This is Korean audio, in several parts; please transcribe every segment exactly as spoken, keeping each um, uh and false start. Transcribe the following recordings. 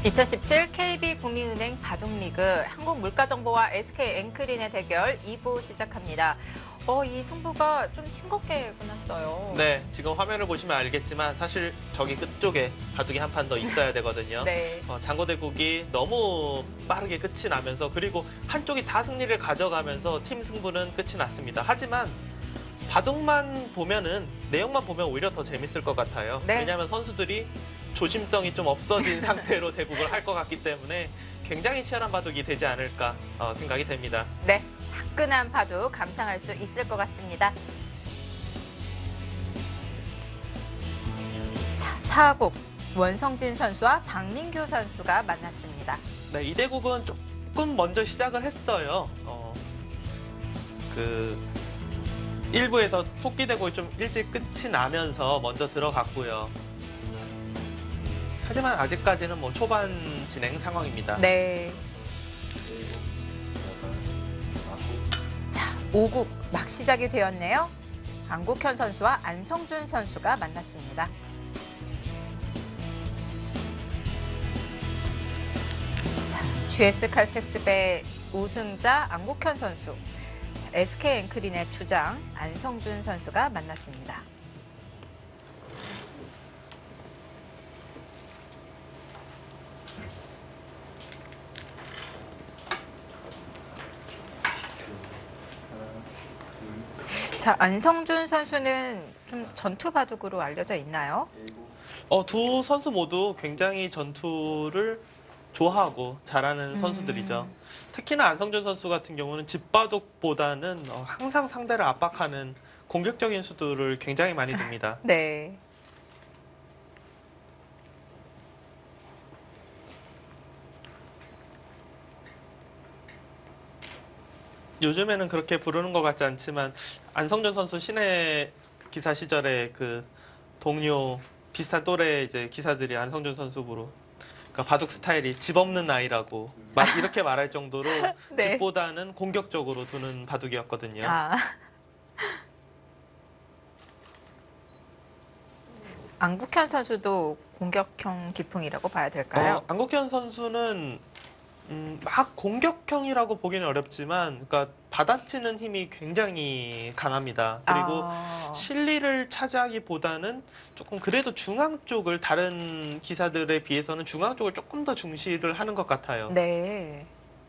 이천십칠 케이비 국민은행 바둑리그 한국물가정보와 에스케이 앵크린의 대결 이 부 시작합니다. 어, 이 승부가 좀 싱겁게 끝났어요. 네, 지금 화면을 보시면 알겠지만 사실 저기 끝쪽에 바둑이 한 판 더 있어야 되거든요. 네. 어, 장고대국이 너무 빠르게 끝이 나면서 그리고 한쪽이 다 승리를 가져가면서 팀 승부는 끝이 났습니다. 하지만 바둑만 보면은 내용만 보면 오히려 더 재밌을 것 같아요. 네. 왜냐하면 선수들이 조심성이 좀 없어진 상태로 대국을 할 것 같기 때문에 굉장히 치열한 바둑이 되지 않을까 어, 생각이 됩니다. 네, 화끈한 바둑 감상할 수 있을 것 같습니다. 자, 사국 원성진 선수와 박민규 선수가 만났습니다. 네, 이 대국은 조금 먼저 시작을 했어요. 어, 그 일 부에서 토끼 대국이 좀 일찍 끝이 나면서 먼저 들어갔고요. 하지만 아직까지는 뭐 초반 진행 상황입니다. 네. 자, 오국 막 시작이 되었네요. 안국현 선수와 안성준 선수가 만났습니다. 자, 지에스 칼텍스배 우승자 안국현 선수, 자, 에스케이 앵크린의 주장 안성준 선수가 만났습니다. 자, 안성준 선수는 좀 전투 바둑으로 알려져 있나요? 어, 두 선수 모두 굉장히 전투를 좋아하고 잘하는 음. 선수들이죠. 특히나 안성준 선수 같은 경우는 집바둑보다는 어, 항상 상대를 압박하는 공격적인 수들을 굉장히 많이 둡니다. 네. 요즘에는 그렇게 부르는 것 같지 않지만 안성준 선수 신의 기사 시절에 그 동료 비슷한 또래 이제 기사들이 안성준 선수 부로 그러니까 바둑 스타일이 집 없는 아이라고 막 이렇게 말할 정도로 네. 집보다는 공격적으로 두는 바둑이었거든요. 아. 안국현 선수도 공격형 기풍이라고 봐야 될까요? 어, 안국현 선수는 음, 막 공격형이라고 보기는 어렵지만 그러니까 받아치는 힘이 굉장히 강합니다. 그리고 아. 실리를 차지하기보다는 조금 그래도 중앙 쪽을 다른 기사들에 비해서는 중앙 쪽을 조금 더 중시를 하는 것 같아요. 네.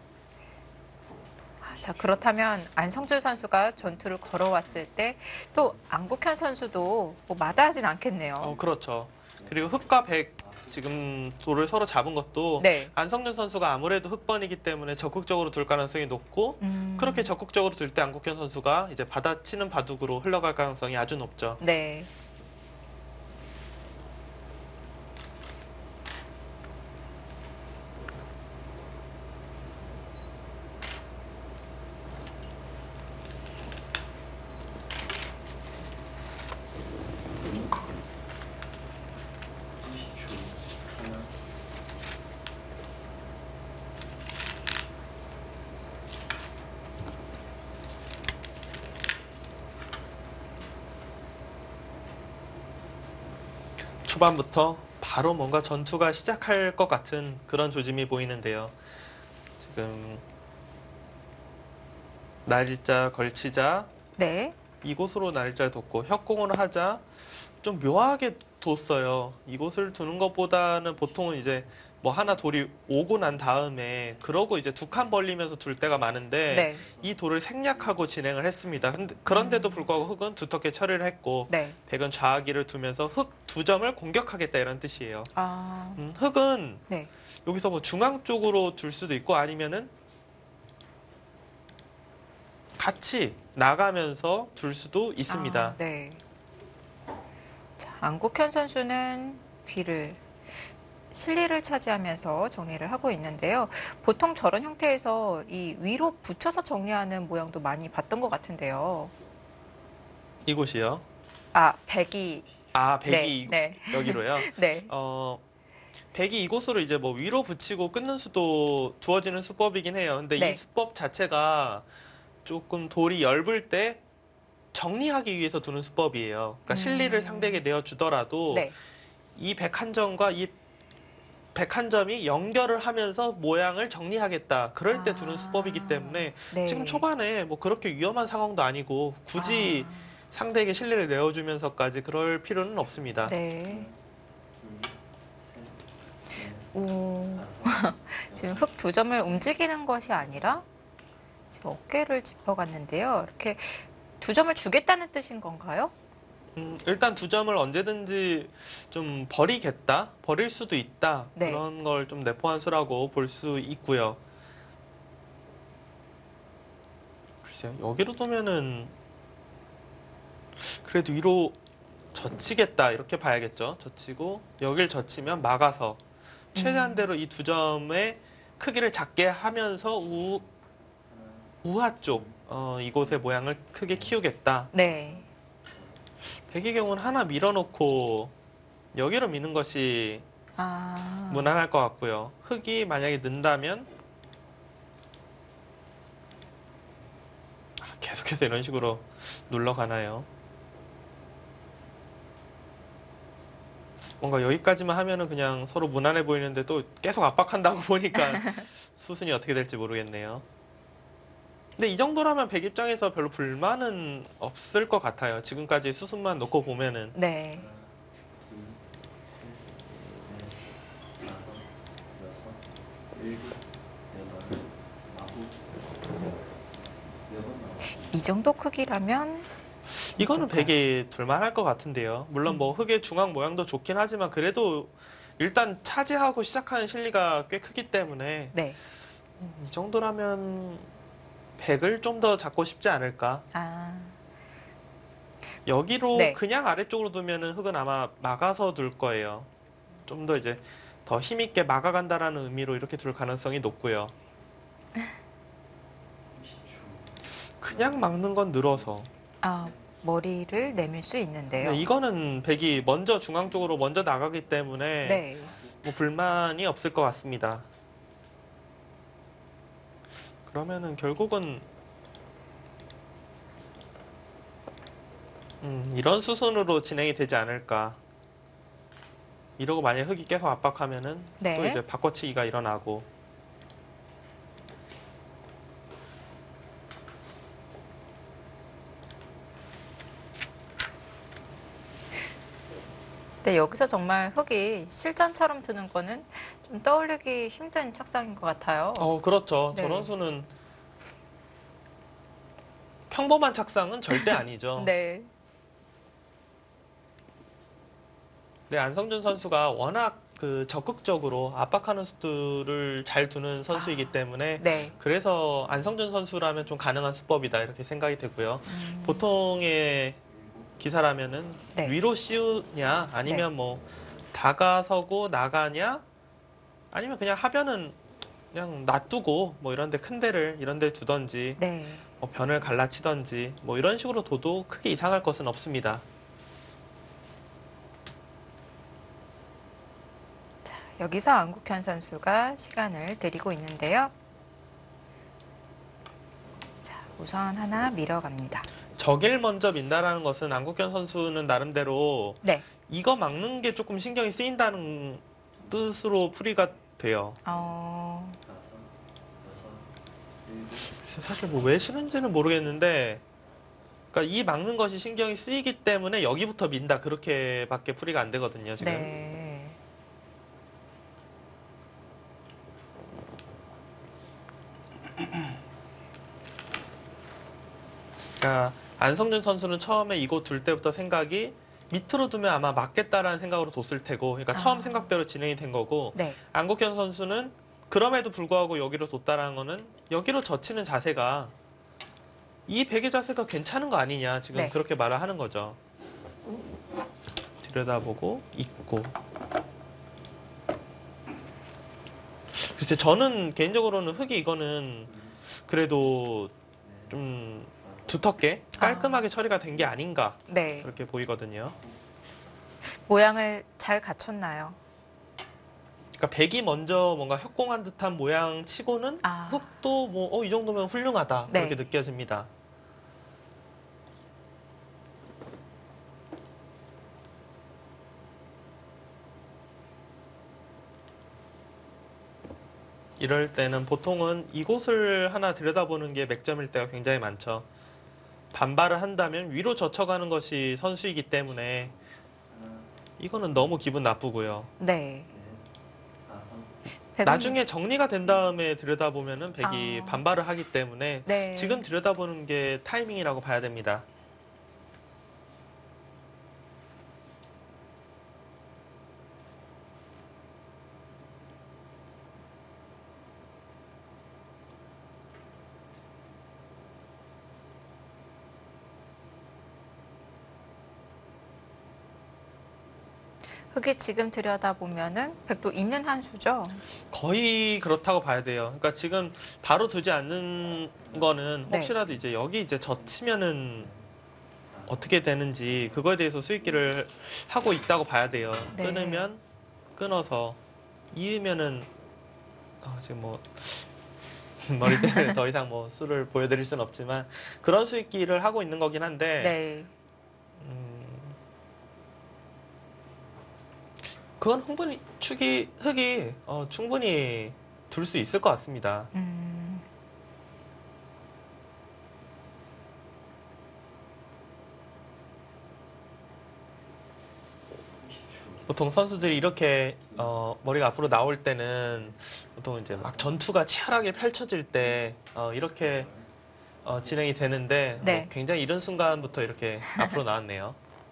아, 자, 그렇다면 안성준 선수가 전투를 걸어왔을 때 또 안국현 선수도 뭐 마다하진 않겠네요. 어, 그렇죠. 그리고 흑과 백 지금 돌을 서로 잡은 것도 네. 안성준 선수가 아무래도 흑번이기 때문에 적극적으로 둘 가능성이 높고 음. 그렇게 적극적으로 둘 때 안국현 선수가 이제 받아치는 바둑으로 흘러갈 가능성이 아주 높죠. 네. 초반부터 바로 뭔가 전투가 시작할 것 같은 그런 조짐이 보이는데요. 지금 날일자 걸치자 네. 이곳으로 날일자를 뒀고 협공을 하자 좀 묘하게 뒀어요. 이곳을 두는 것보다는 보통은 이제 뭐 하나 돌이 오고 난 다음에 그러고 이제 두 칸 벌리면서 둘 때가 많은데 네. 이 돌을 생략하고 진행을 했습니다. 근데 그런데도 불구하고 흑은 두텁게 처리를 했고 네. 백은 좌하기를 두면서 흑 두 점을 공격하겠다 이런 뜻이에요. 아. 음, 흑은 네. 여기서 뭐 중앙 쪽으로 둘 수도 있고 아니면은 같이 나가면서 둘 수도 있습니다. 아, 네. 자, 안국현 선수는 뒤를 실리를 차지하면서 정리를 하고 있는데요. 보통 저런 형태에서 이 위로 붙여서 정리하는 모양도 많이 봤던 것 같은데요. 이곳이요. 아, 백이. 아, 백이 네. 네. 여기로요. 네. 어, 백이 이곳으로 이제 뭐 위로 붙이고 끊는 수도 두어지는 수법이긴 해요. 근데 네. 이 수법 자체가 조금 돌이 엷을 때 정리하기 위해서 두는 수법이에요. 그러니까 음. 실리를 상대에게 내어주더라도 네. 이 백 한정과 이 백한 점이 연결을 하면서 모양을 정리하겠다. 그럴 때 두는 아, 수법이기 때문에 네. 지금 초반에 뭐 그렇게 위험한 상황도 아니고 굳이 상대에게 신뢰를 내어주면서까지 그럴 필요는 아, 없습니다. 네. 오, 지금 흙 두 점을 움직이는 것이 아니라 지금 어깨를 짚어갔는데요. 이렇게 두 점을 주겠다는 뜻인 건가요? 음, 일단 두 점을 언제든지 좀 버리겠다, 버릴 수도 있다. 네. 그런 걸 좀 내포한 수라고 볼 수 있고요. 글쎄요, 여기로 두면은 그래도 위로 젖히겠다 이렇게 봐야겠죠. 젖히고 여길 젖히면 막아서 최대한대로 이 두 점의 크기를 작게 하면서 우, 우하 쪽 어, 이곳의 모양을 크게 키우겠다. 네. 백의 경우는 하나 밀어놓고 여기로 미는 것이 아, 무난할 것 같고요. 흙이 만약에 는다면 아, 계속해서 이런 식으로 눌러가나요? 뭔가 여기까지만 하면은 그냥 서로 무난해 보이는데 또 계속 압박한다고 보니까 수순이 어떻게 될지 모르겠네요. 근데 이 정도라면 백 입장에서 별로 불만은 없을 것 같아요. 지금까지 수순만 놓고 보면은. 네. 이 정도 크기라면 이거는 어떨까요? 백이 둘만할 것 같은데요. 물론 뭐 흙의 중앙 모양도 좋긴 하지만 그래도 일단 차지하고 시작하는 실리가 꽤 크기 때문에 네. 이 정도라면 백을 좀 더 잡고 싶지 않을까. 아, 여기로 네. 그냥 아래쪽으로 두면은 흙은 아마 막아서 둘 거예요. 좀 더 이제 더 힘있게 막아간다라는 의미로 이렇게 둘 가능성이 높고요. 그냥 막는 건 늘어서. 아, 머리를 내밀 수 있는데요. 네, 이거는 백이 먼저 중앙 쪽으로 먼저 나가기 때문에 네. 뭐 불만이 없을 것 같습니다. 그러면은 결국은 음, 이런 수순으로 진행이 되지 않을까. 이러고 만약 흙이 계속 압박하면은 네. 또 이제 바꿔치기가 일어나고. 네, 여기서 정말 흙이 실전처럼 드는 거는 좀 떠올리기 힘든 착상인 것 같아요. 어, 그렇죠. 네. 저런 수는 평범한 착상은 절대 아니죠. 네. 네, 안성준 선수가 워낙 그 적극적으로 압박하는 수들을 잘 두는 선수이기 아, 때문에 네. 그래서 안성준 선수라면 좀 가능한 수법이다 이렇게 생각이 되고요. 음, 보통의 기사라면은 네. 위로 씌우냐 아니면 뭐 다가서고 나가냐 아니면 그냥 하변은 그냥 놔두고 뭐 이런 데 큰 데를 이런 데 두던지 네. 뭐 변을 갈라치던지 뭐 이런 식으로 둬도 크게 이상할 것은 없습니다. 여기서 안국현 선수가 시간을 들이고 있는데요. 자, 우선 하나 밀어갑니다. 적일 먼저 민다라는 것은 안국현 선수는 나름대로 네. 이거 막는 게 조금 신경이 쓰인다는 뜻으로 풀이가 돼요. 어, 글쎄, 사실 뭐 왜 싫은지는 모르겠는데, 그러니까 이 막는 것이 신경이 쓰이기 때문에 여기부터 민다 그렇게밖에 풀이가 안 되거든요, 지금. 네. 그러니까 안성준 선수는 처음에 이거 둘 때부터 생각이 밑으로 두면 아마 맞겠다라는 생각으로 뒀을 테고, 그러니까 아. 처음 생각대로 진행이 된 거고, 네. 안국현 선수는 그럼에도 불구하고 여기로 뒀다라는 거는 여기로 젖히는 자세가 이 베개 자세가 괜찮은 거 아니냐 지금 네. 그렇게 말을 하는 거죠. 들여다보고 있고. 글쎄 저는 개인적으로는 흙이 이거는 그래도 좀 두텁게 깔끔하게 처리가 된 게 아닌가 네. 그렇게 보이거든요. 모양을 잘 갖췄나요? 그러니까 백이 먼저 뭔가 협공한 듯한 모양 치고는 아. 흙도 뭐 어, 이 정도면 훌륭하다 네. 그렇게 느껴집니다. 이럴 때는 보통은 이곳을 하나 들여다보는 게 맥점일 때가 굉장히 많죠. 반발을 한다면 위로 젖혀가는 것이 선수이기 때문에 이거는 너무 기분 나쁘고요. 네. 백은- 나중에 정리가 된 다음에 들여다보면은 백이 아. 반발을 하기 때문에 네. 지금 들여다보는 게 타이밍이라고 봐야 됩니다. 흑이 지금 들여다보면은 백도 있는 한 수죠. 거의 그렇다고 봐야 돼요. 그러니까 지금 바로 두지 않는 거는 네. 혹시라도 이제 여기 이제 젖히면은 어떻게 되는지 그거에 대해서 수익기를 하고 있다고 봐야 돼요. 네. 끊으면 끊어서 이으면은 아, 지금 뭐 머리 때문에 더 이상 뭐 수를 보여드릴 수는 없지만 그런 수익기를 하고 있는 거긴 한데 네. 음, 그건 충분히 축이 흑이 어, 충분히 둘 수 있을 것 같습니다. 음. 보통 선수들이 이렇게 어, 머리가 앞으로 나올 때는 보통 이제 막 전투가 치열하게 펼쳐질 때 어, 이렇게 어, 진행이 되는데 네. 뭐 굉장히 이런 순간부터 이렇게 앞으로 나왔네요.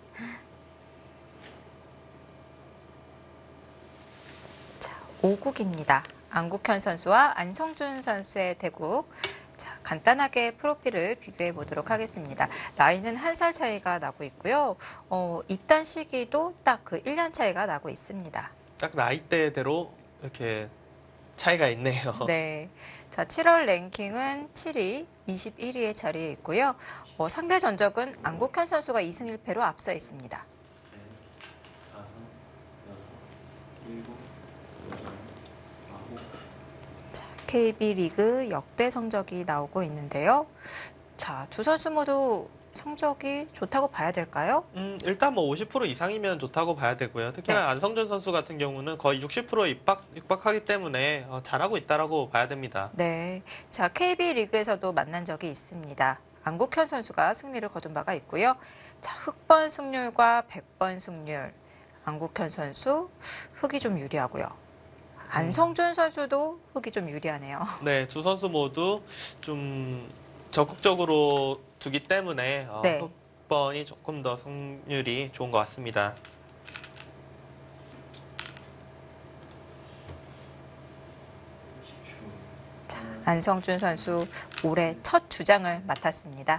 자, 오국입니다. 안국현 선수와 안성준 선수의 대국. 자, 간단하게 프로필을 비교해 보도록 하겠습니다. 나이는 한 살 차이가 나고 있고요. 어, 입단 시기도 딱 그 일 년 차이가 나고 있습니다. 딱 나이대대로 이렇게 차이가 있네요. 네. 자, 칠월 랭킹은 칠 위, 이십일 위의 자리에 있고요. 어, 상대 전적은 안국현 선수가 이 승 일 패로 앞서 있습니다. 자, 케이비 리그 역대 성적이 나오고 있는데요. 자, 두 선수 모두 성적이 좋다고 봐야 될까요? 음, 일단 뭐 오십 퍼센트 이상이면 좋다고 봐야 되고요. 특히나 네. 안성준 선수 같은 경우는 거의 육십 퍼센트 입박, 육박하기 때문에 어, 잘하고 있다라고 봐야 됩니다. 네. 자, 케이비 리그에서도 만난 적이 있습니다. 안국현 선수가 승리를 거둔 바가 있고요. 자, 흑번 승률과 백번 승률. 안국현 선수 흑이 좀 유리하고요. 안성준 선수도 흑이 좀 유리하네요. 네, 두 선수 모두 좀 적극적으로 두기 때문에 어, 네. 흑번이 조금 더 승률이 좋은 것 같습니다. 자, 안성준 선수 올해 첫 주장을 맡았습니다.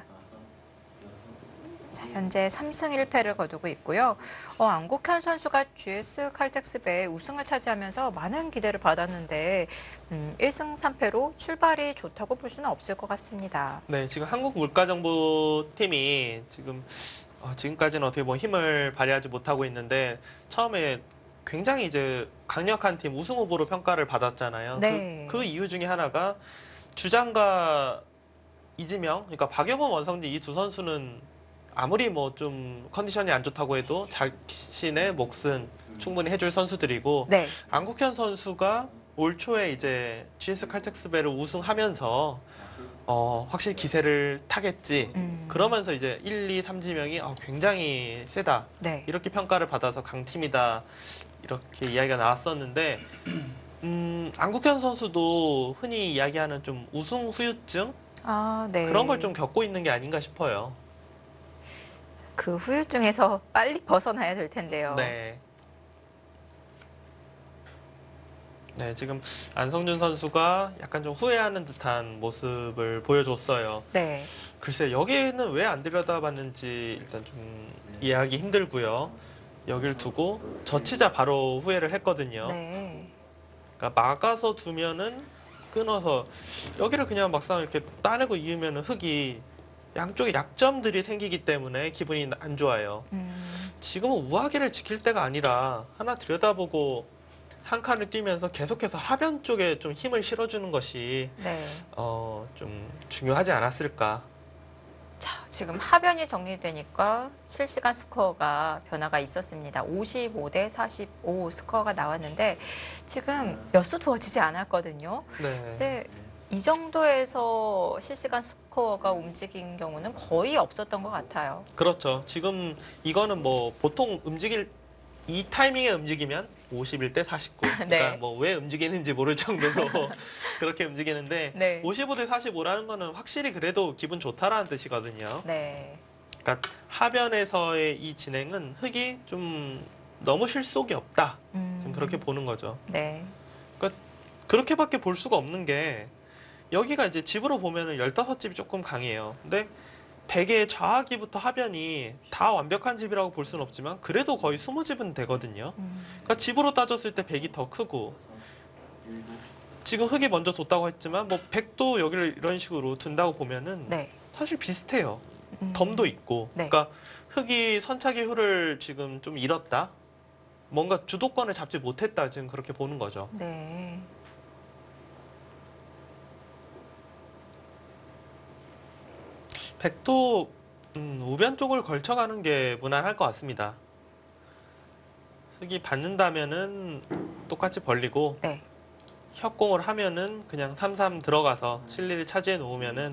자, 현재 삼 승 일 패를 거두고 있고요. 어, 안국현 선수가 지에스 칼텍스배 우승을 차지하면서 많은 기대를 받았는데 음, 일 승 삼 패로 출발이 좋다고 볼 수는 없을 것 같습니다. 네, 지금 한국물가정보팀이 지금 어, 지금까지는 어떻게 보면 힘을 발휘하지 못하고 있는데 처음에 굉장히 이제 강력한 팀 우승 후보로 평가를 받았잖아요. 네. 그, 그 이유 중에 하나가 주장과 이지명, 그러니까 박영호, 원성진 이 두 선수는 아무리 뭐 좀 컨디션이 안 좋다고 해도 자신의 몫은 충분히 해줄 선수들이고 네. 안국현 선수가 올 초에 이제 지에스 칼텍스배를 우승하면서 어, 확실히 기세를 타겠지. 음, 그러면서 이제 일, 이, 삼 지명이 어, 굉장히 세다. 네. 이렇게 평가를 받아서 강팀이다. 이렇게 이야기가 나왔었는데 음, 안국현 선수도 흔히 이야기하는 좀 우승 후유증? 아, 네. 그런 걸 좀 겪고 있는 게 아닌가 싶어요. 그 후유증에서 빨리 벗어나야 될 텐데요. 네. 네, 지금 안성준 선수가 약간 좀 후회하는 듯한 모습을 보여줬어요. 네. 글쎄, 여기는 왜 안 들여다봤는지 일단 좀 이해하기 힘들고요. 여길 두고 젖히자 바로 후회를 했거든요. 네. 그러니까 막아서 두면은 끊어서 여기를 그냥 막상 이렇게 따내고 이으면은 흙이 양쪽에 약점들이 생기기 때문에 기분이 안 좋아요. 음, 지금은 우아기를 지킬 때가 아니라 하나 들여다보고 한 칸을 뛰면서 계속해서 하변 쪽에 좀 힘을 실어주는 것이 네. 어, 좀 중요하지 않았을까. 자, 지금 하변이 정리되니까 실시간 스코어가 변화가 있었습니다. 오십오 대 사십오 스코어가 나왔는데 지금 몇 수 두어지지 않았거든요. 네. 근데 이 정도에서 실시간 스코어가 움직인 경우는 거의 없었던 것 같아요. 그렇죠. 지금 이거는 뭐 보통 움직일 이 타이밍에 움직이면 오십일 대 사십구. 그러니까 네. 뭐 왜 움직이는지 모를 정도로 그렇게 움직이는데 네. 오십오 대 사십오라는 거는 확실히 그래도 기분 좋다라는 뜻이거든요. 네. 그러니까 하변에서의 이 진행은 흙이 좀 너무 실속이 없다. 음, 지금 그렇게 보는 거죠. 네. 그러니까 그렇게밖에 볼 수가 없는 게 여기가 이제 집으로 보면은 열다섯 집이 조금 강해요. 근데 백의 좌하기부터 하변이 다 완벽한 집이라고 볼 수는 없지만 그래도 거의 스무 집은 되거든요. 음, 그러니까 집으로 따졌을 때 백이 더 크고 지금 흙이 먼저 뒀다고 했지만 뭐 백도 여기를 이런 식으로 둔다고 보면은 네. 사실 비슷해요. 음, 덤도 있고. 네. 그러니까 흙이 선착의 흐를 지금 좀 잃었다. 뭔가 주도권을 잡지 못했다. 지금 그렇게 보는 거죠. 네. 백도 음, 우변 쪽을 걸쳐가는 게 무난할 것 같습니다. 흙이 받는다면은 똑같이 벌리고 네. 협공을 하면은 그냥 삼 삼 들어가서 실리를 차지해 놓으면은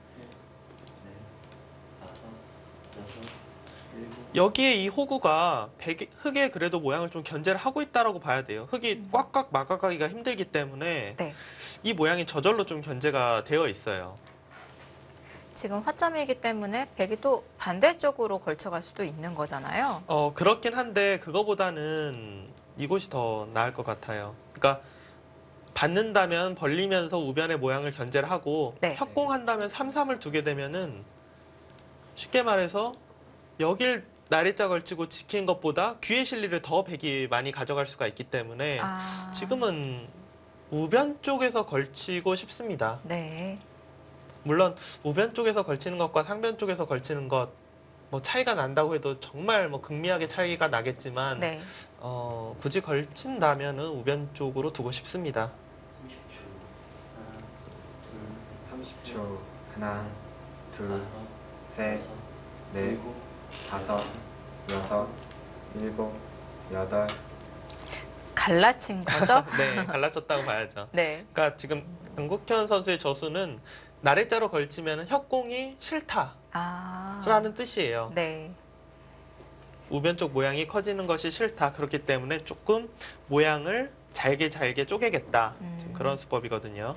여기에 이 호구가 백, 흙의 그래도 모양을 좀 견제를 하고 있다라고 봐야 돼요. 흙이 꽉꽉 막아가기가 힘들기 때문에 네. 이 모양이 저절로 좀 견제가 되어 있어요. 지금 화점이기 때문에 백이 또 반대쪽으로 걸쳐갈 수도 있는 거잖아요. 어, 그렇긴 한데 그거보다는 이곳이 더 나을 것 같아요. 그러니까 받는다면 벌리면서 우변의 모양을 견제를 하고 네. 협공한다면 삼 삼을 두게 되면은 쉽게 말해서 여길 나리자 걸치고 지킨 것보다 귀의 실리를 더 백이 많이 가져갈 수가 있기 때문에 아, 지금은 우변 쪽에서 걸치고 싶습니다. 네. 물론 우변 쪽에서 걸치는 것과 상변 쪽에서 걸치는 것 뭐 차이가 난다고 해도 정말 뭐 극미하게 차이가 나겠지만 네. 어, 굳이 걸친다면은 우변 쪽으로 두고 싶습니다. 삼십 초. 하나, 둘, 셋, 넷, 다섯, 여섯, 일곱, 여덟. 갈라친 거죠? 네, 갈라졌다고 봐야죠. 네. 그러니까 지금 안국현 선수의 저수는 나래자로 걸치면 협공이 싫다라는 아, 뜻이에요. 네. 우변 쪽 모양이 커지는 것이 싫다. 그렇기 때문에 조금 모양을 잘게 잘게 쪼개겠다. 지금 음. 그런 수법이거든요.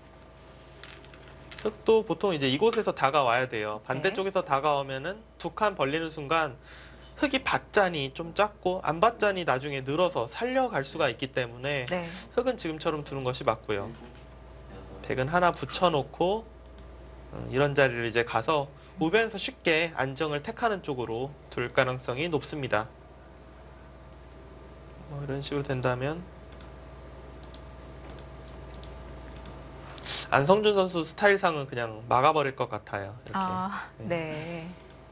흙도 보통 이제 이곳에서 다가와야 돼요. 반대쪽에서 다가오면은 두 칸 벌리는 순간 흙이 받자니 좀 작고 안 받자니 나중에 늘어서 살려갈 수가 있기 때문에 네. 흙은 지금처럼 두는 것이 맞고요. 백은 하나 붙여놓고 음, 이런 자리를 이제 가서 우변에서 쉽게 안정을 택하는 쪽으로 둘 가능성이 높습니다. 뭐 이런 식으로 된다면 안성준 선수 스타일상은 그냥 막아버릴 것 같아요. 이렇게. 아, 네. 네.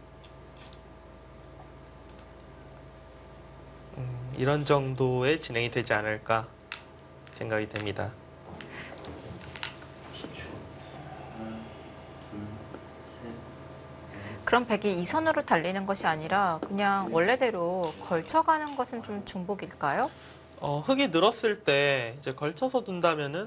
음, 이런 정도의 진행이 되지 않을까 생각이 됩니다. 그럼 백이 이 선으로 달리는 것이 아니라 그냥 원래대로 걸쳐가는 것은 좀 중복일까요? 어, 흙이 늘었을 때 이제 걸쳐서 둔다면은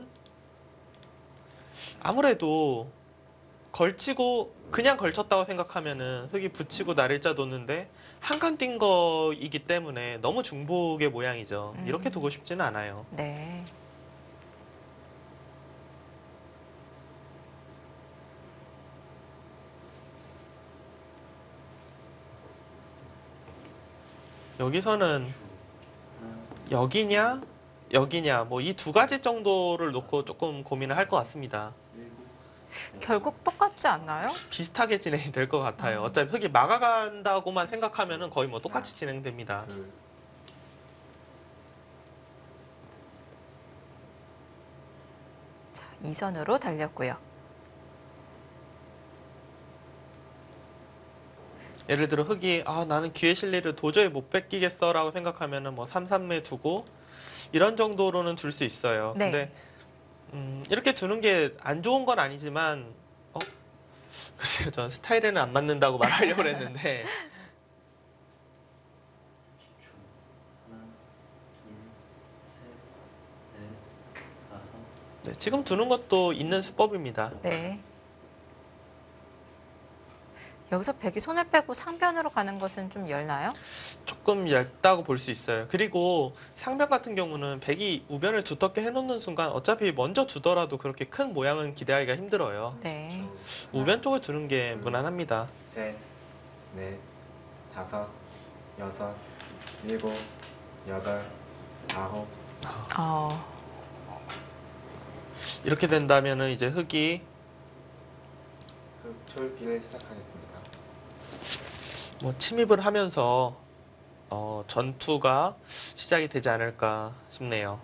아무래도 걸치고 그냥 걸쳤다고 생각하면은 흙이 붙이고 날일자 놓는데 한 칸 뛴 거이기 때문에 너무 중복의 모양이죠. 음. 이렇게 두고 싶지는 않아요. 네. 여기서는 여기냐 여기냐 뭐 이 두 가지 정도를 놓고 조금 고민을 할 것 같습니다. 결국 똑같지 않나요? 비슷하게 진행이 될 것 같아요. 음. 어차피 흙이 막아간다고만 생각하면은 거의 뭐 똑같이 진행됩니다. 둘. 자, 이 선으로 달렸고요. 예를 들어 흙이 아 나는 기회 실리를 도저히 못 뺏기겠어라고 생각하면은 뭐 삼 삼에 두고 이런 정도로는 둘 수 있어요. 네. 근데 음, 이렇게 두는 게 안 좋은 건 아니지만 어? 글쎄요, 전 스타일에는 안 맞는다고 말하려고 했는데 네, 지금 두는 것도 있는 수법입니다. 네. 여기서 백이 손을 빼고 상변으로 가는 것은 좀 열나요? 조금 얇다고 볼 수 있어요. 그리고 상변 같은 경우는 백이 우변을 두텁게 해놓는 순간 어차피 먼저 두더라도 그렇게 큰 모양은 기대하기가 힘들어요. 네. 우변 쪽을 두는 게 무난합니다. 셋, 넷, 다섯, 여섯, 일곱, 여덟, 아홉. 어, 이렇게 된다면은 이제 흑이 흑 초읽기를 시작하겠습니다. 뭐 침입을 하면서 어, 전투가 시작이 되지 않을까 싶네요.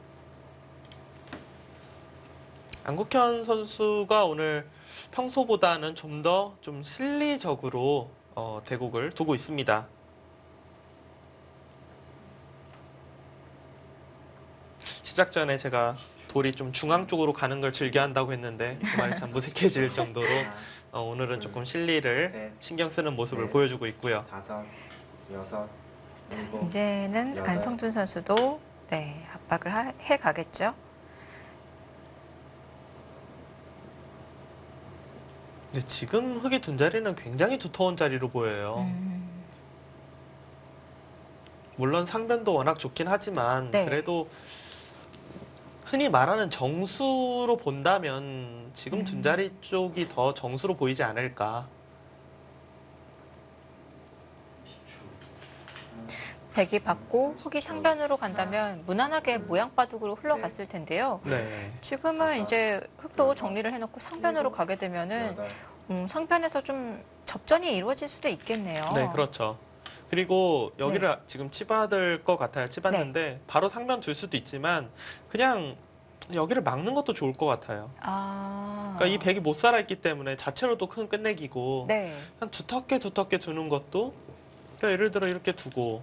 안국현 선수가 오늘 평소보다는 좀 더 좀 실리적으로 어, 대국을 두고 있습니다. 시작 전에 제가 돌이 좀 중앙 쪽으로 가는 걸 즐겨한다고 했는데 그 말이 참 무색해질 정도로 하나, 어, 오늘은 조금 실리를 셋, 신경 쓰는 모습을 넷. 보여주고 있고요. 다섯, 여섯, 일곱. 이제는 여덟. 안성준 선수도 네, 압박을 하- 해 가겠죠. 근데 지금 흑이 둔 자리는 굉장히 두터운 자리로 보여요. 음, 물론 상변도 워낙 좋긴 하지만 네. 그래도 흔히 말하는 정수로 본다면 지금 음. 둔 자리 쪽이 더 정수로 보이지 않을까. 백이 받고 흑이 상변으로 간다면 무난하게 모양 바둑으로 흘러갔을 텐데요. 네. 지금은 이제 흑도 정리를 해놓고 상변으로 가게 되면은 여덟, 음, 상변에서 좀 접전이 이루어질 수도 있겠네요. 네, 그렇죠. 그리고 여기를 네. 지금 치받을 것 같아요. 치받는데 바로 상변 둘 수도 있지만 그냥 여기를 막는 것도 좋을 것 같아요. 아, 그러니까 이 백이 못 살아있기 때문에 자체로도 큰 끝내기고 네, 그냥 두텁게 두텁게 두는 것도 그러니까 예를 들어 이렇게 두고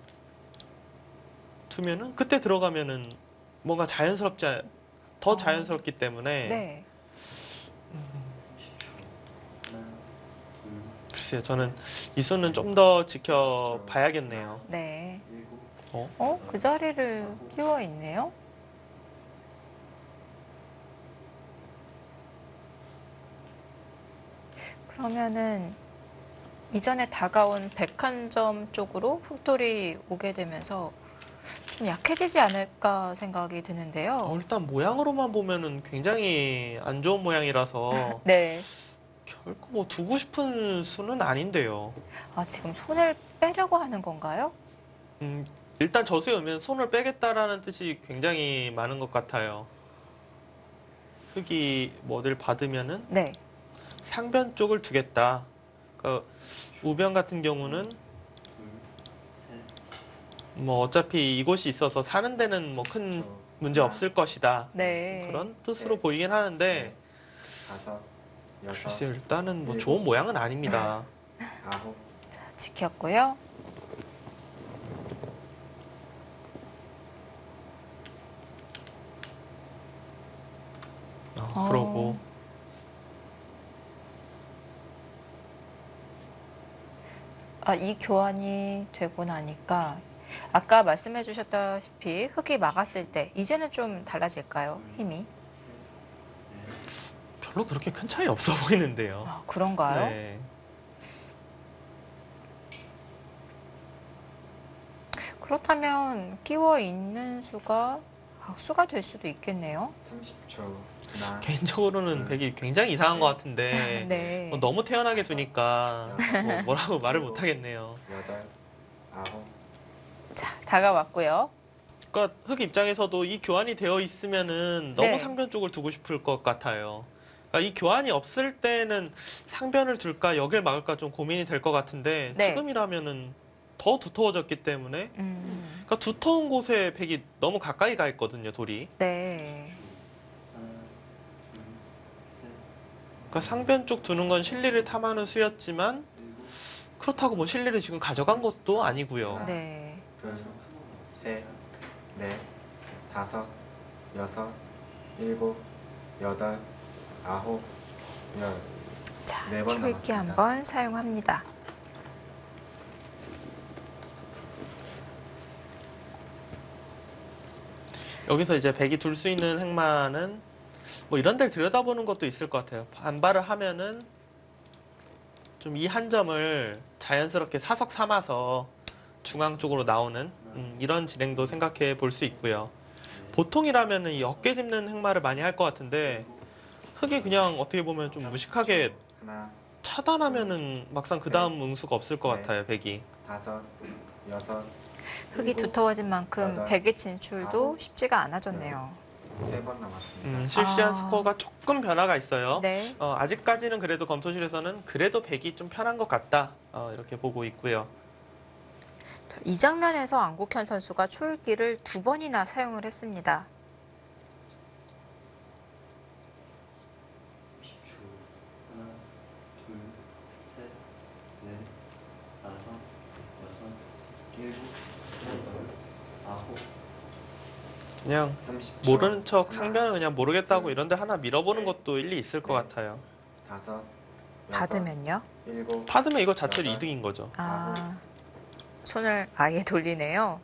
두면은 그때 들어가면은 뭔가 자연스럽지 않- 더 어. 자연스럽기 때문에 네. 글쎄요, 저는 이 수는 좀 더 지켜봐야겠네요. 네. 어? 어? 그 자리를 띄워 있네요? 그러면은 이전에 다가온 백한점 쪽으로 흑돌이 오게 되면서 좀 약해지지 않을까 생각이 드는데요. 어, 일단 모양으로만 보면은 굉장히 안 좋은 모양이라서 네. 결코 뭐 두고 싶은 수는 아닌데요. 아, 지금 손을 빼려고 하는 건가요? 음, 일단 저수에 오면 손을 빼겠다라는 뜻이 굉장히 많은 것 같아요. 흑이 뭐 어딜 받으면은 네. 상변 쪽을 두겠다. 그러니까 우변 같은 경우는 뭐 어차피 이곳이 있어서 사는 데는 뭐 큰 문제 없을 것이다. 네. 그런 뜻으로 보이긴 하는데 다섯, 여섯, 글쎄요, 일단은 뭐 일곱. 좋은 모양은 아닙니다. 아홉. 자, 지켰고요. 어, 어. 그러고 아, 이 교환이 되고 나니까 아까 말씀해 주셨다시피 흑이 막았을 때 이제는 좀 달라질까요? 힘이? 별로 그렇게 큰 차이 없어 보이는데요. 아, 그런가요? 네. 그렇다면 끼워 있는 수가 악수가 될 수도 있겠네요. 삼십 초. 하나, 개인적으로는 음. 백이 굉장히 이상한 것 같은데 네. 뭐 너무 태연하게 두니까 뭐 뭐라고 말을 못 하겠네요. 여덟, 아홉. 자, 다가왔고요. 그러니까 흑 입장에서도 이 교환이 되어 있으면은 너무 네. 상변 쪽을 두고 싶을 것 같아요. 그러니까 이 교환이 없을 때는 상변을 둘까 여길 막을까 좀 고민이 될 것 같은데 네. 지금이라면은 더 두터워졌기 때문에 음, 그러니까 두터운 곳에 백이 너무 가까이 가 있거든요, 돌이. 네. 그러니까 상변 쪽 두는 건 실리를 탐하는 수였지만 그렇다고 뭐 실리를 지금 가져간 것도 아니고요. 네. 둘, 셋, 넷, 다섯, 여섯, 일곱, 여덟, 아홉, 열. 자, 네 번 초읽기 남았습니다. 한번 사용합니다. 여기서 이제 백이 둘 수 있는 행마는 뭐 이런 데를 들여다보는 것도 있을 것 같아요. 반발을 하면은 좀 이 한 점을 자연스럽게 사석 삼아서 중앙 쪽으로 나오는 음, 이런 진행도 생각해 볼 수 있고요. 보통이라면은 이 어깨 짚는 행마를 많이 할 것 같은데 흙이 그냥 어떻게 보면 좀 무식하게 하나, 차단하면은 막상 그 다음 응수가 없을 것 네. 같아요, 백이. 다섯, 여섯, 흙이 일곱, 두터워진 만큼 여덟, 백의 진출도 아홉, 쉽지가 않아졌네요. 세 번 남았습니다. 음, 실시한 아. 스코어가 조금 변화가 있어요. 네. 어, 아직까지는 그래도 검토실에서는 그래도 백이 좀 편한 것 같다. 어, 이렇게 보고 있고요. 자, 이 장면에서 안국현 선수가 초읽기를 두 번이나 사용을 했습니다. 삼십 초. 하나, 둘, 셋, 넷, 다섯, 여섯, 일곱, 여덟, 아홉. 그냥 삼십 초. 모르는 척 하나, 상변을 그냥 모르겠다고 둘, 이런데 하나 밀어보는 셋, 것도 일리 있을 것 넷, 같아요. 다섯, 여섯, 받으면요? 일곱, 받으면 이거 자체로 여덟, 이득인 거죠. 아, 손을 아예 돌리네요.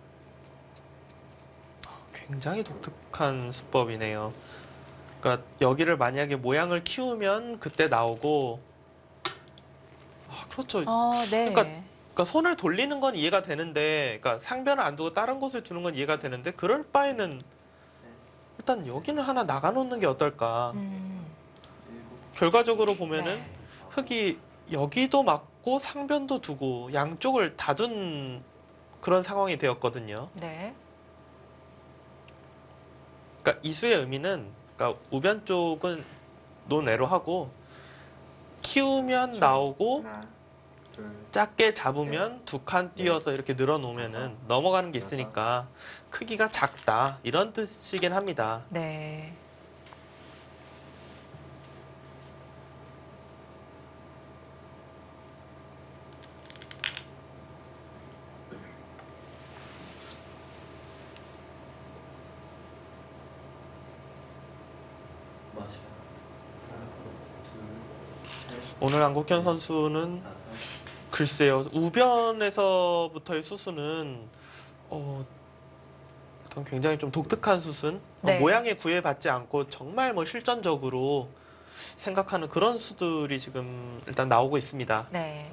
굉장히 독특한 수법이네요. 그러니까 여기를 만약에 모양을 키우면 그때 나오고 아, 그렇죠. 어, 네. 그러니까 그러니까 손을 돌리는 건 이해가 되는데 그러니까 상변을 안 두고 다른 곳을 두는 건 이해가 되는데 그럴 바에는 셋, 일단 여기는 하나 나가 놓는 게 어떨까. 음, 일곱, 결과적으로 보면은 네. 흙이 여기도 맞고 상변도 두고 양쪽을 다 둔 그런 상황이 되었거든요. 네. 그러니까 이수의 의미는 그러니까 우변 쪽은 논외로 하고 키우면 나오고 하나, 둘, 작게 잡으면 두 칸 띄어서 이렇게 늘어놓으면은 다섯, 넘어가는 게 여섯, 있으니까 크기가 작다 이런 뜻이긴 합니다. 네. 마지막. 하나, 둘, 셋, 오늘 안국현 선수는 다섯, 글쎄요 우변에서부터의 수순은 어, 어떤 굉장히 좀 독특한 수순 어, 네. 모양에 구애받지 않고 정말 뭐 실전적으로 생각하는 그런 수들이 지금 일단 나오고 있습니다. 네.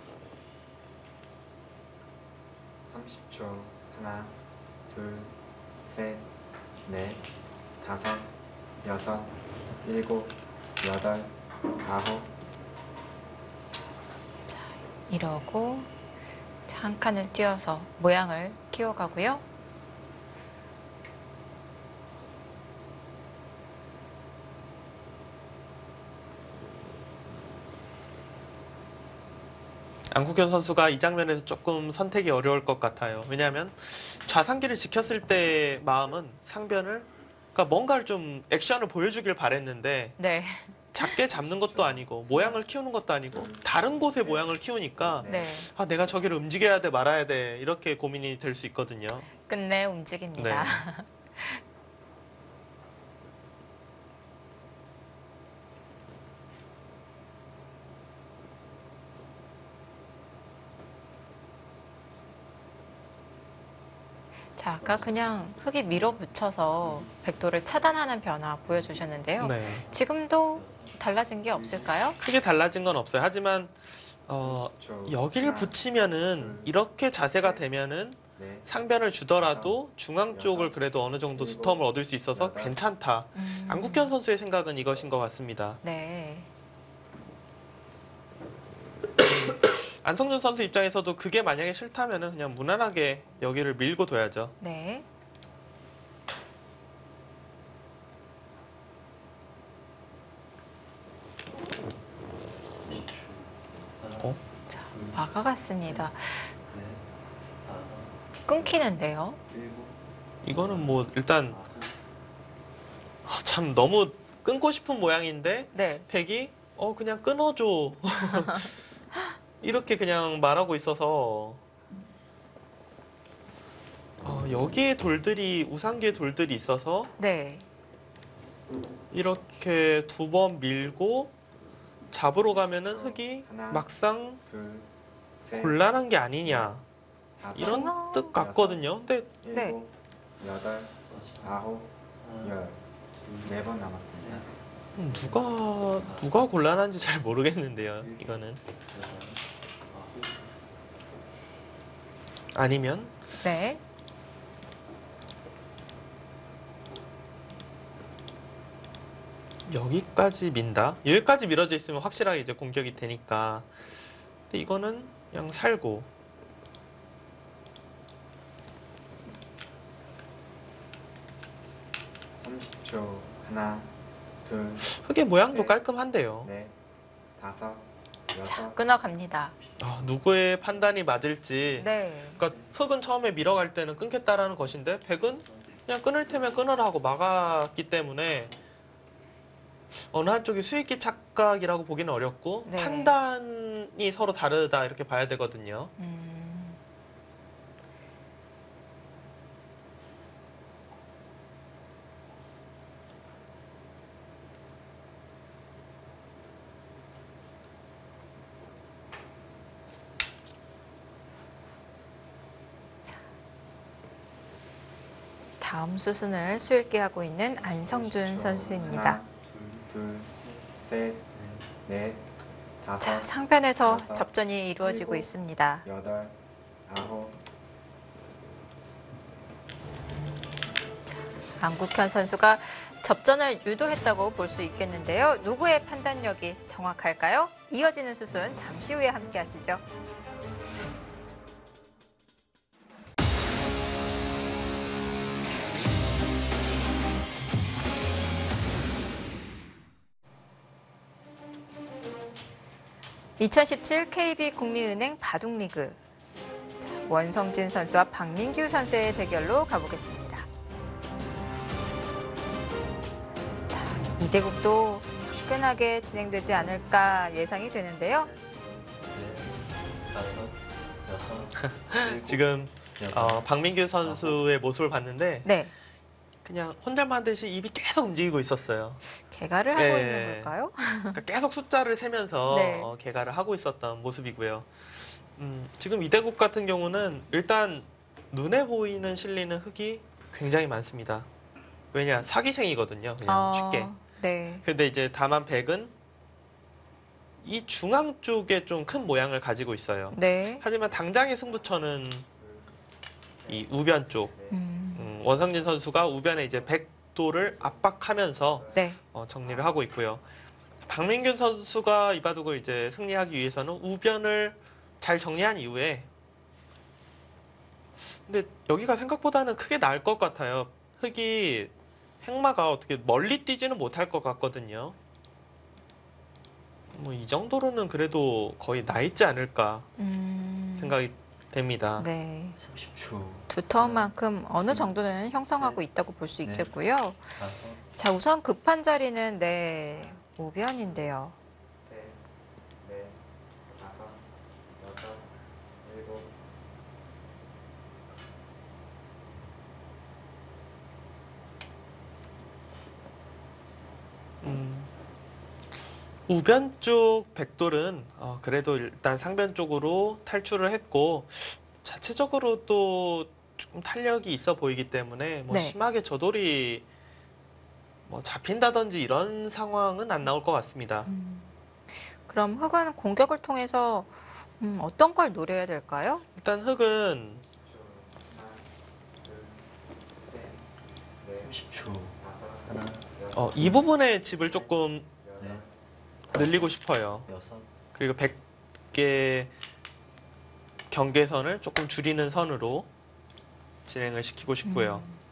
삼십 초. 하나, 둘, 셋, 넷, 다섯, 여섯, 일곱, 여덟, 아홉, 이러고 자, 한 칸을 띄어서 모양을 키워가고요. 안국현 선수가 이 장면에서 조금 선택이 어려울 것 같아요. 왜냐하면 좌상기를 지켰을 때 마음은 상변을 그러니까 뭔가를 좀 액션을 보여주길 바랬는데 네. 작게 잡는 것도 아니고 모양을 키우는 것도 아니고 다른 곳의 모양을 키우니까 네. 아 내가 저기를 움직여야 돼 말아야 돼 이렇게 고민이 될 수 있거든요. 끝내 움직입니다. 네. 자, 아까 그냥 흙이 밀어붙여서 백도를 차단하는 변화 보여주셨는데요. 네. 지금도 달라진 게 없을까요? 크게 달라진 건 없어요. 하지만 어, 삼십 초. 여기를 하나, 붙이면은 둘, 이렇게 자세가 셋, 되면은 넷, 상변을 주더라도 여섯, 중앙 쪽을 여섯, 그래도 어느 정도 일곱, 스톰을 얻을 수 있어서 여덟, 괜찮다. 음, 안국현 선수의 생각은 이것인 것 같습니다. 네. 안성준 선수 입장에서도 그게 만약에 싫다면은 그냥 무난하게 여기를 밀고 둬야죠. 네. 이십 초. 하나, 어? 자, 둘, 막아갔습니다. 넷, 다섯, 끊기는데요. 일곱, 이거는 뭐 일단 아홉, 아, 참 너무 끊고 싶은 모양인데 네. 백이 어 그냥 끊어줘 이렇게 그냥 말하고 있어서 어, 여기에 돌들이 우상기에 돌들이 있어서 네. 이렇게 두 번 밀고 잡으러 가면은 흑이 하나, 막상 둘, 셋, 곤란한 게 아니냐 다섯, 이런 중앙. 뜻 같거든요. 근데 네. 일곱, 여덟, 아홉, 열. 네 번 남았습니다. 음, 누가 누가 곤란한지 잘 모르겠는데요. 이거는 아니면 네. 여기까지 민다. 여기까지 밀어져 있으면 확실하게 이제 공격이 되니까. 근데 이거는 그냥 살고. 삼십 초. 하나, 둘, 흑의 모양도 셋. 깔끔한데요. 넷, 다섯, 자, 여섯, 끊어갑니다. 아, 누구의 판단이 맞을지. 네. 그러니까 흑은 처음에 밀어갈 때는 끊겠다라는 것인데 백은 그냥 끊을 테면 끊으라 하고 막았기 때문에 어느 한쪽이 수익기 착각이라고 보기는 어렵고 네. 판단이 서로 다르다 이렇게 봐야 되거든요. 음. 자. 다음 수순을 수읽기 하고 있는 안성준 선수입니다. 하나, 둘, 셋, 넷, 다섯, 자, 상편에서 여섯, 접전이 이루어지고 일곱, 있습니다. 여덟, 아홉, 안국현 선수가 접전을 유도했다고 볼 수 있겠는데요. 누구의 판단력이 정확할까요? 이어지는 수순 잠시 후에 함께 하시죠. 이천십칠 케이비 국민은행 바둑리그. 자, 원성진 선수와 박민규 선수의 대결로 가보겠습니다. 자, 이 대국도 화끈하게 진행되지 않을까 예상이 되는데요. 넷, 다섯, 여섯, 일곱, 지금 여덟, 어, 박민규 선수의 모습을 봤는데 네, 그냥 혼잣말 하듯이 입이 계속 움직이고 있었어요. 개가를 하고 네. 있는 걸까요? 그러니까 계속 숫자를 세면서 네. 어, 개가를 하고 있었던 모습이고요. 음, 지금 이대국 같은 경우는 일단 눈에 보이는 실리는 흑이 굉장히 많습니다. 왜냐 사기생이거든요. 그냥 어, 쉽게. 네, 근데 이제 다만 백은 이 중앙 쪽에 좀 큰 모양을 가지고 있어요. 네. 하지만 당장의 승부처는 이 우변 쪽. 음, 음, 원상진 선수가 우변에 이제 백도를 압박하면서 네. 어, 정리를 하고 있고요. 박민균 선수가 이 바둑을 이제 승리하기 위해서는 우변을 잘 정리한 이후에 근데 여기가 생각보다는 크게 나을 것 같아요. 흑이 행마가 어떻게 멀리 뛰지는 못할 것 같거든요. 뭐 이 정도로는 그래도 거의 나 있지 않을까 음, 생각이 됩니다. 네. 삼십 초. 두터운 만큼 어느 정도는 형성하고 있다고 볼 수 네. 있겠고요. 다섯, 자, 우선 급한 자리는 네, 우변인데요. 셋, 넷, 다섯, 여섯, 일곱, 음, 우변 쪽 백돌은 어, 그래도 일단 상변 쪽으로 탈출을 했고 자체적으로 또 좀 탄력이 있어 보이기 때문에 뭐 네. 심하게 저돌이 뭐 잡힌다든지 이런 상황은 안 나올 것 같습니다. 음, 그럼 흑은 공격을 통해서 음, 어떤 걸 노려야 될까요? 일단 흑은 하나, 둘, 셋, 넷, 삼십 초. 다섯, 하나, 여섯, 어, 이 부분의 집을 조금 여덟, 넷, 늘리고 싶어요. 여섯, 그리고 백 개 경계선을 조금 줄이는 선으로 진행을 시키고 싶고요. 음,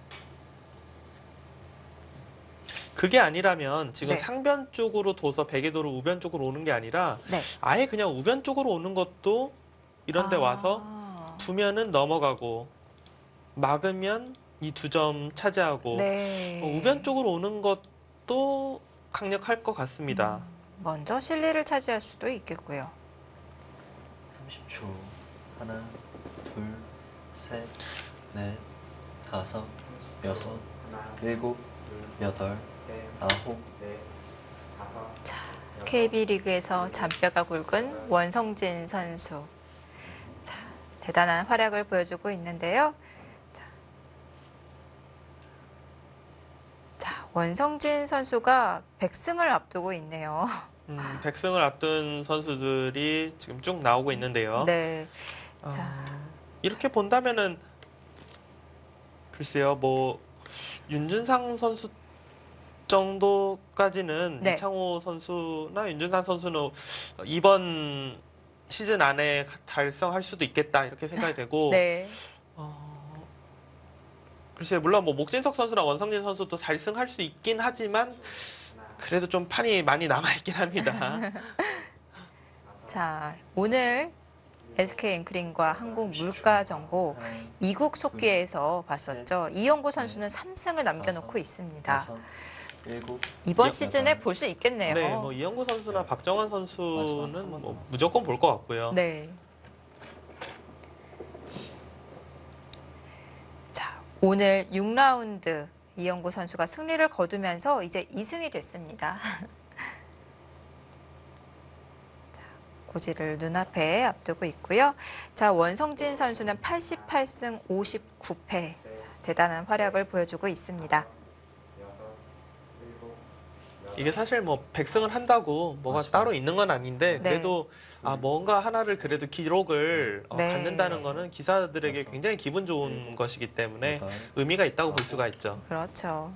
그게 아니라면 지금 네. 상변 쪽으로 둬서 백의도로 우변 쪽으로 오는 게 아니라 네. 아예 그냥 우변 쪽으로 오는 것도 이런 데 아, 와서 두면은 넘어가고 막으면 이 두 점 차지하고 네. 어, 우변 쪽으로 오는 것도 강력할 것 같습니다. 음, 먼저 실리를 차지할 수도 있겠고요. 삼십 초. 하나, 둘, 셋, 넷, 다섯, 여섯, 하나, 일곱, 둘, 여덟, 셋, 아홉, 넷, 다섯, 자, 케이비 리그에서 잔뼈가 굵은 원성진 선수. 자, 대단한 활약을 보여주고 있는데요. 자, 자, 원성진 선수가 백승을 앞두고 있네요. 음, 백승을 앞둔 선수들이 지금 쭉 나오고 있는데요. 네. 어, 자. 이렇게 본다면은 글쎄요, 뭐 윤준상 선수 정도까지는 네. 이창호 선수나 윤준상 선수는 이번 시즌 안에 달성할 수도 있겠다 이렇게 생각이 되고, 네. 어, 글쎄요, 물론 뭐 목진석 선수나 원성진 선수도 달성할 수 있긴 하지만 그래도 좀 판이 많이 남아 있긴 합니다. 자, 오늘 에스케이 앵크링과 한국물가정보 하나, 이국 속기에서 봤었죠. 이영구 선수는 삼 승을 남겨놓고 있습니다. 여섯, 일곱, 이번 여덟, 시즌에 볼 수 있겠네요. 네, 뭐 이영구 선수나 박정환 선수는 뭐 무조건 볼 것 같고요. 네. 자, 오늘 육 라운드 이영구 선수가 승리를 거두면서 이제 이 승이 됐습니다. 자, 고지를 눈앞에 앞두고 있고요. 자, 원성진 선수는 팔십팔 승 오십구 패. 자, 대단한 활약을 보여주고 있습니다. 이게 사실 뭐 백승을 한다고 뭐가 맞아요. 따로 있는 건 아닌데 네. 그래도 아 뭔가 하나를 그래도 기록을 어, 네. 갖는다는 거는 기사들에게 맞아. 굉장히 기분 좋은 일곱, 것이기 때문에 여덟, 의미가 있다고 볼 수가 있죠. 그렇죠.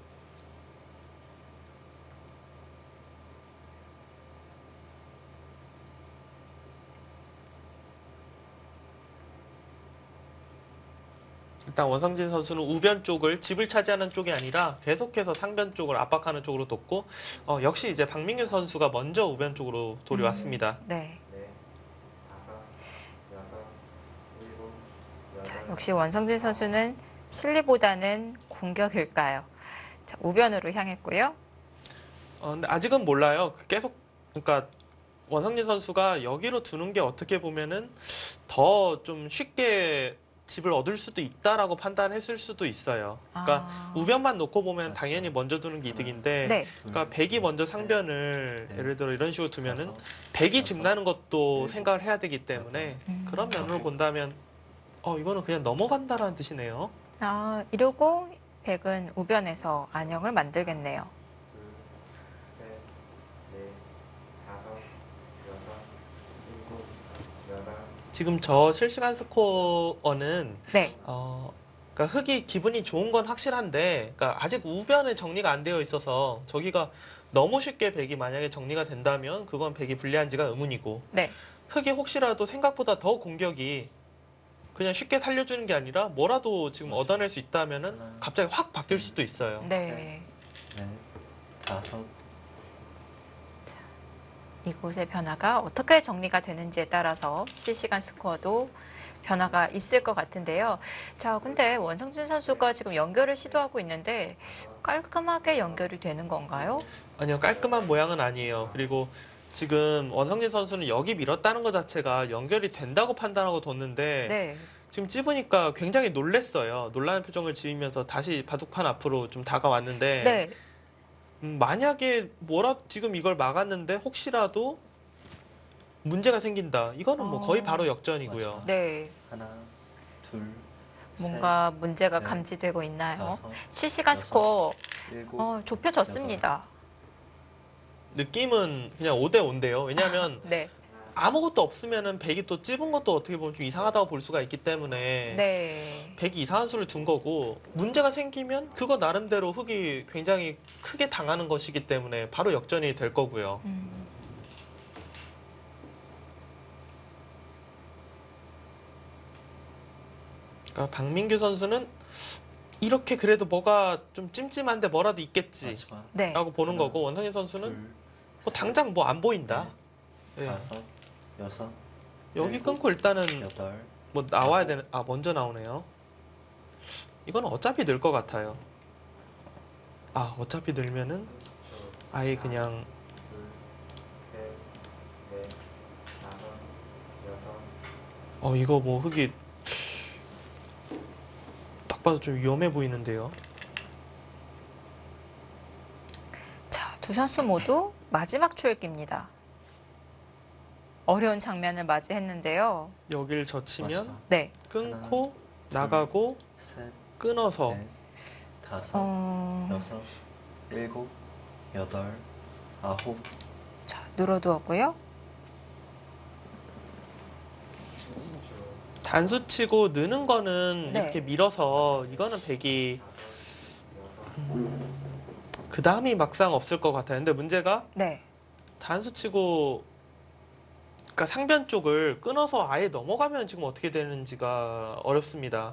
일단 원성진 선수는 우변 쪽을 집을 차지하는 쪽이 아니라 계속해서 상변 쪽을 압박하는 쪽으로 뒀고, 어, 역시 이제 박민규 선수가 먼저 우변 쪽으로 돌이 음. 왔습니다. 네. 네, 다섯, 여섯, 일곱, 자, 여덟, 역시 원성진 선수는 실리보다는 공격일까요? 자, 우변으로 향했고요. 어, 근데 아직은 몰라요. 계속 그러니까 원성진 선수가 여기로 두는 게 어떻게 보면은 더 좀 쉽게 집을 얻을 수도 있다라고 판단했을 수도 있어요. 그러니까 아. 우변만 놓고 보면 맞아요. 당연히 먼저 두는 게 이득인데, 네. 그러니까 백이 먼저 셋, 상변을 네. 예를 들어 이런 식으로 두면은 다섯, 백이 여섯, 집 나는 것도 일곱, 생각을 해야 되기 때문에 음. 그런 면으로 본다면 어 이거는 그냥 넘어간다라는 뜻이네요. 아, 이러고 백은 우변에서 안영을 만들겠네요. 둘, 셋, 넷, 다섯, 여섯, 일곱, 여덟, 지금 저 실시간 스코어는 네. 어, 그러니까 흙이 기분이 좋은 건 확실한데, 그러니까 아직 우변에 정리가 안 되어 있어서 저기가 너무 쉽게 백이 만약에 정리가 된다면 그건 백이 불리한지가 의문이고, 네. 흙이 혹시라도 생각보다 더 공격이 그냥 쉽게 살려주는 게 아니라 뭐라도 지금 맞아요. 얻어낼 수 있다면은 하나, 갑자기 확 바뀔 수도 있어요. 네. 넷, 다섯, 이곳의 변화가 어떻게 정리가 되는지에 따라서 실시간 스코어도 변화가 있을 것 같은데요. 자, 근데 원성진 선수가 지금 연결을 시도하고 있는데 깔끔하게 연결이 되는 건가요? 아니요, 깔끔한 모양은 아니에요. 그리고 지금 원성진 선수는 여기 밀었다는 것 자체가 연결이 된다고 판단하고 뒀는데 네. 지금 찝으니까 굉장히 놀랬어요. 놀라는 표정을 지으면서 다시 바둑판 앞으로 좀 다가왔는데, 네. 음, 만약에 뭐라 지금 이걸 막았는데 혹시라도 문제가 생긴다. 이거는 뭐 거의 어. 바로 역전이고요. 맞아요. 네. 하나, 둘, 뭔가 문제가 네. 감지되고 있나요? 다섯, 실시간 여섯, 스코어 일곱, 어, 좁혀졌습니다. 느낌은 그냥 오 대 오인데요. 왜냐하면 네. 아무것도 없으면은 백이 또 찝은 것도 어떻게 보면 좀 이상하다고 볼 수가 있기 때문에 네. 백이 이상한 수를 둔 거고, 문제가 생기면 그거 나름대로 흙이 굉장히 크게 당하는 것이기 때문에 바로 역전이 될 거고요. 음. 그러니까 박민규 선수는 이렇게 그래도 뭐가 좀 찜찜한데 뭐라도 있겠지라고 마지막, 네. 보는 하나, 거고, 원성인 선수는 둘, 뭐 셋, 당장 뭐 안 보인다. 넷, 예. 다섯, 여섯, 여기 일곱, 끊고 일단은 여덟, 뭐 나와야 되는, 아 먼저 나오네요. 이건 어차피 늘 것 같아요. 아 어차피 늘면은 아예 그냥 둘, 셋, 넷, 다섯, 여섯, 어 이거 뭐 흙이 딱 봐도 좀 위험해 보이는데요. 자, 두 선수 모두 마지막 초읽기입니다. 어려운 장면을 맞이했는데요. 여길 젖히면 마지막. 네. 끊고 나가고 셋, 끊어서 넷, 다섯, 어... 여섯, 일곱, 여덟, 아홉. 자, 눌러두었고요. 단수 치고 느는 거는 네. 이렇게 밀어서 이거는 백이 그 다음이 막상 없을 것 같아요. 근데 문제가 네. 단수 치고 그러니까 상변 쪽을 끊어서 아예 넘어가면 지금 어떻게 되는지가 어렵습니다.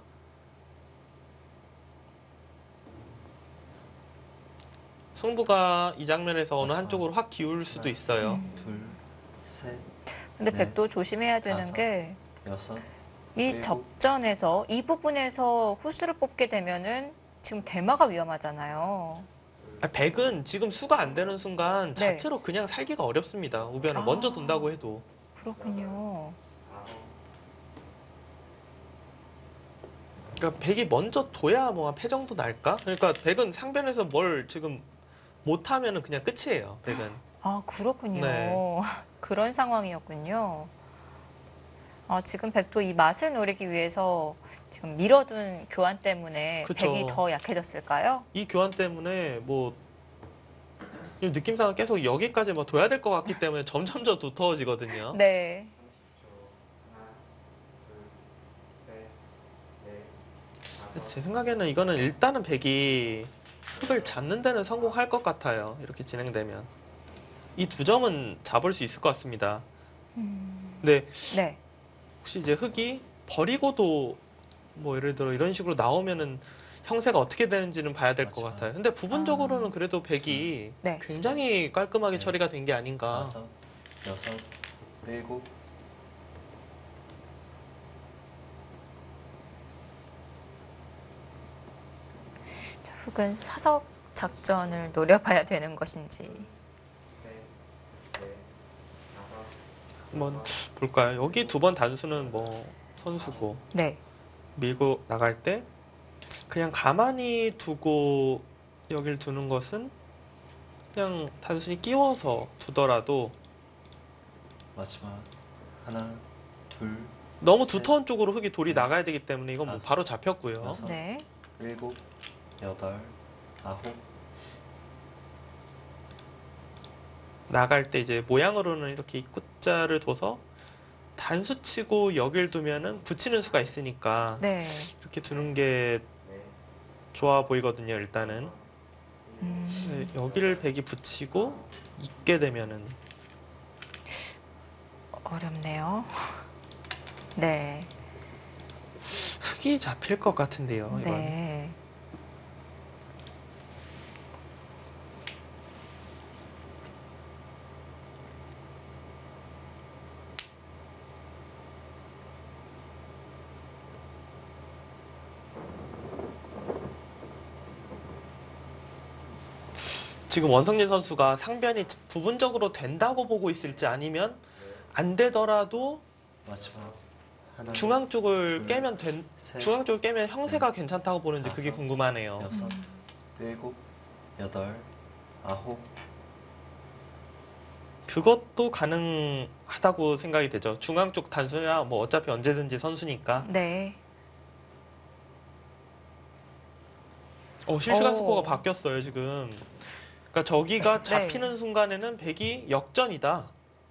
승부가 이 장면에서 어느 한쪽으로 확 기울 수도 있어요. 음. 둘, 셋, 근데 네. 백도 조심해야 되는 다섯. 게 여섯, 이 일곱. 접전에서 이 부분에서 후수를 뽑게 되면은 지금 대마가 위험하잖아요. 아, 백은 지금 수가 안 되는 순간 네. 자체로 그냥 살기가 어렵습니다. 우변을 아. 먼저 둔다고 해도. 그렇군요. 그러니까 백이 먼저 둬야 뭐 패 정도 날까? 그러니까 백은 상변에서 뭘 지금 못하면은 그냥 끝이에요. 백은. 아, 그렇군요. 네. 그런 상황이었군요. 아, 지금 백도 이 맛을 노리기 위해서 지금 밀어둔 교환 때문에 그쵸. 백이 더 약해졌을까요? 이 교환 때문에 뭐 이 느낌상 계속 여기까지 뭐 둬야 될 것 같기 때문에 점점 더 두터워지거든요. 네. 근데 제 생각에는 이거는 일단은 백이 흙을 잡는 데는 성공할 것 같아요. 이렇게 진행되면. 이 두 점은 잡을 수 있을 것 같습니다. 음, 근데 네. 혹시 이제 흙이 버리고도 뭐 예를 들어 이런 식으로 나오면은 형세가 어떻게 되는지는 봐야 될 것 맞아요. 같아요. 근데 부분적으로는 아. 그래도 백이 네. 굉장히 깔끔하게 네. 처리가 된 게 아닌가. 다섯, 여섯, 일곱. 자, 흙은 사석 작전을 노려봐야 되는 것인지. 한번 볼까요? 여기 두 번 단수는 뭐 선수고 네. 밀고 나갈 때 그냥 가만히 두고 여길 두는 것은 그냥 단순히 끼워서 두더라도 마지막. 하나, 둘, 너무 셋. 두터운 쪽으로 흙이 돌이 네. 나가야 되기 때문에 이건 뭐 다섯. 바로 잡혔고요. 여섯. 네. 일곱, 여덟, 아홉. 나갈 때 이제 모양으로는 이렇게 입구자를 둬서 단수 치고 여길 두면은 붙이는 수가 있으니까 네. 이렇게 두는 게 좋아 보이거든요. 일단은 음, 네, 여기를 백이 붙이고 있게 되면은 어렵네요. 네. 흙이 잡힐 것 같은데요. 이건. 네. 지금 원성진 선수가 상변이 부분적으로 된다고 보고 있을지 아니면 안 되더라도 마지막. 하나, 중앙 쪽을 둘, 깨면 된 셋, 중앙 쪽을 깨면 형세가 괜찮다고 보는지 그게 다섯. 궁금하네요. 여섯, 일곱, 여덟, 아홉. 그것도 가능하다고 생각이 되죠. 중앙 쪽 단수야 뭐 어차피 언제든지 선수니까. 네. 어, 실시간 오. 스코어가 바뀌었어요, 지금. 그러니까 저기가 네. 잡히는 순간에는 백이 역전이다.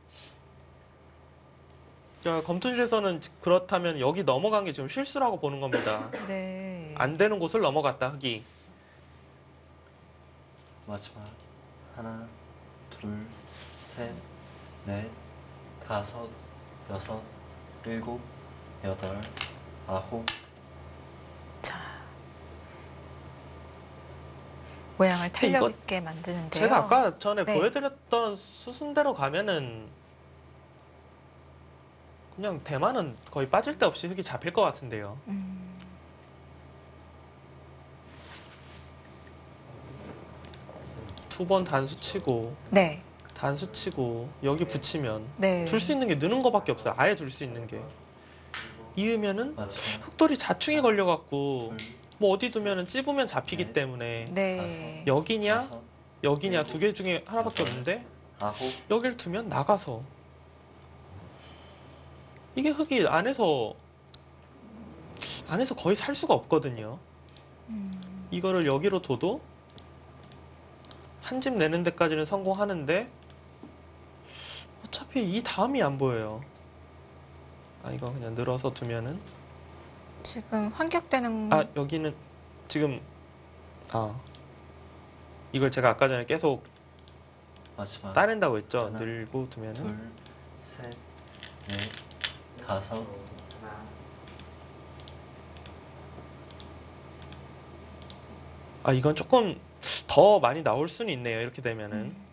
그러니까 검투실에서는 그렇다면 여기 넘어간 게 지금 실수라고 보는 겁니다. 네. 안 되는 곳을 넘어갔다, 흙이. 마지막. 하나, 둘, 셋, 넷, 다섯, 여섯, 일곱, 여덟, 아홉. 자. 모양을 탄력 이거 있게 만드는데요. 제가 아까 전에 네. 보여드렸던 수순대로 가면은 그냥 대만은 거의 빠질 데 없이 흙이 잡힐 것 같은데요. 음, 두 번 단수 치고 네. 단수 치고 여기 붙이면 네. 둘 수 있는 게 느는 거밖에 없어요. 아예 둘 수 있는 게. 이으면은 마지막. 흙돌이 자충이 걸려갖고 둘, 뭐 어디 두면은 찝으면 잡히기 네. 때문에 네. 여기냐 다섯, 여기냐 두 개 중에 하나밖에 여덟. 없는데 아홉, 여길 두면 나가서 이게 흙이 안에서 안에서 거의 살 수가 없거든요. 음, 이거를 여기로 둬도 한 집 내는 데까지는 성공하는데 어차피 이 다음이 안 보여요. 아 이거 그냥 늘어서 두면은 지금 환격되는 아 여기는 지금 아 이걸 제가 아까 전에 계속 마지막 따낸다고 했죠. 하나, 늘고 두면은 둘, 셋, 넷, 다섯, 하나, 아 이건 조금 더 많이 나올 수는 있네요. 이렇게 되면은 음,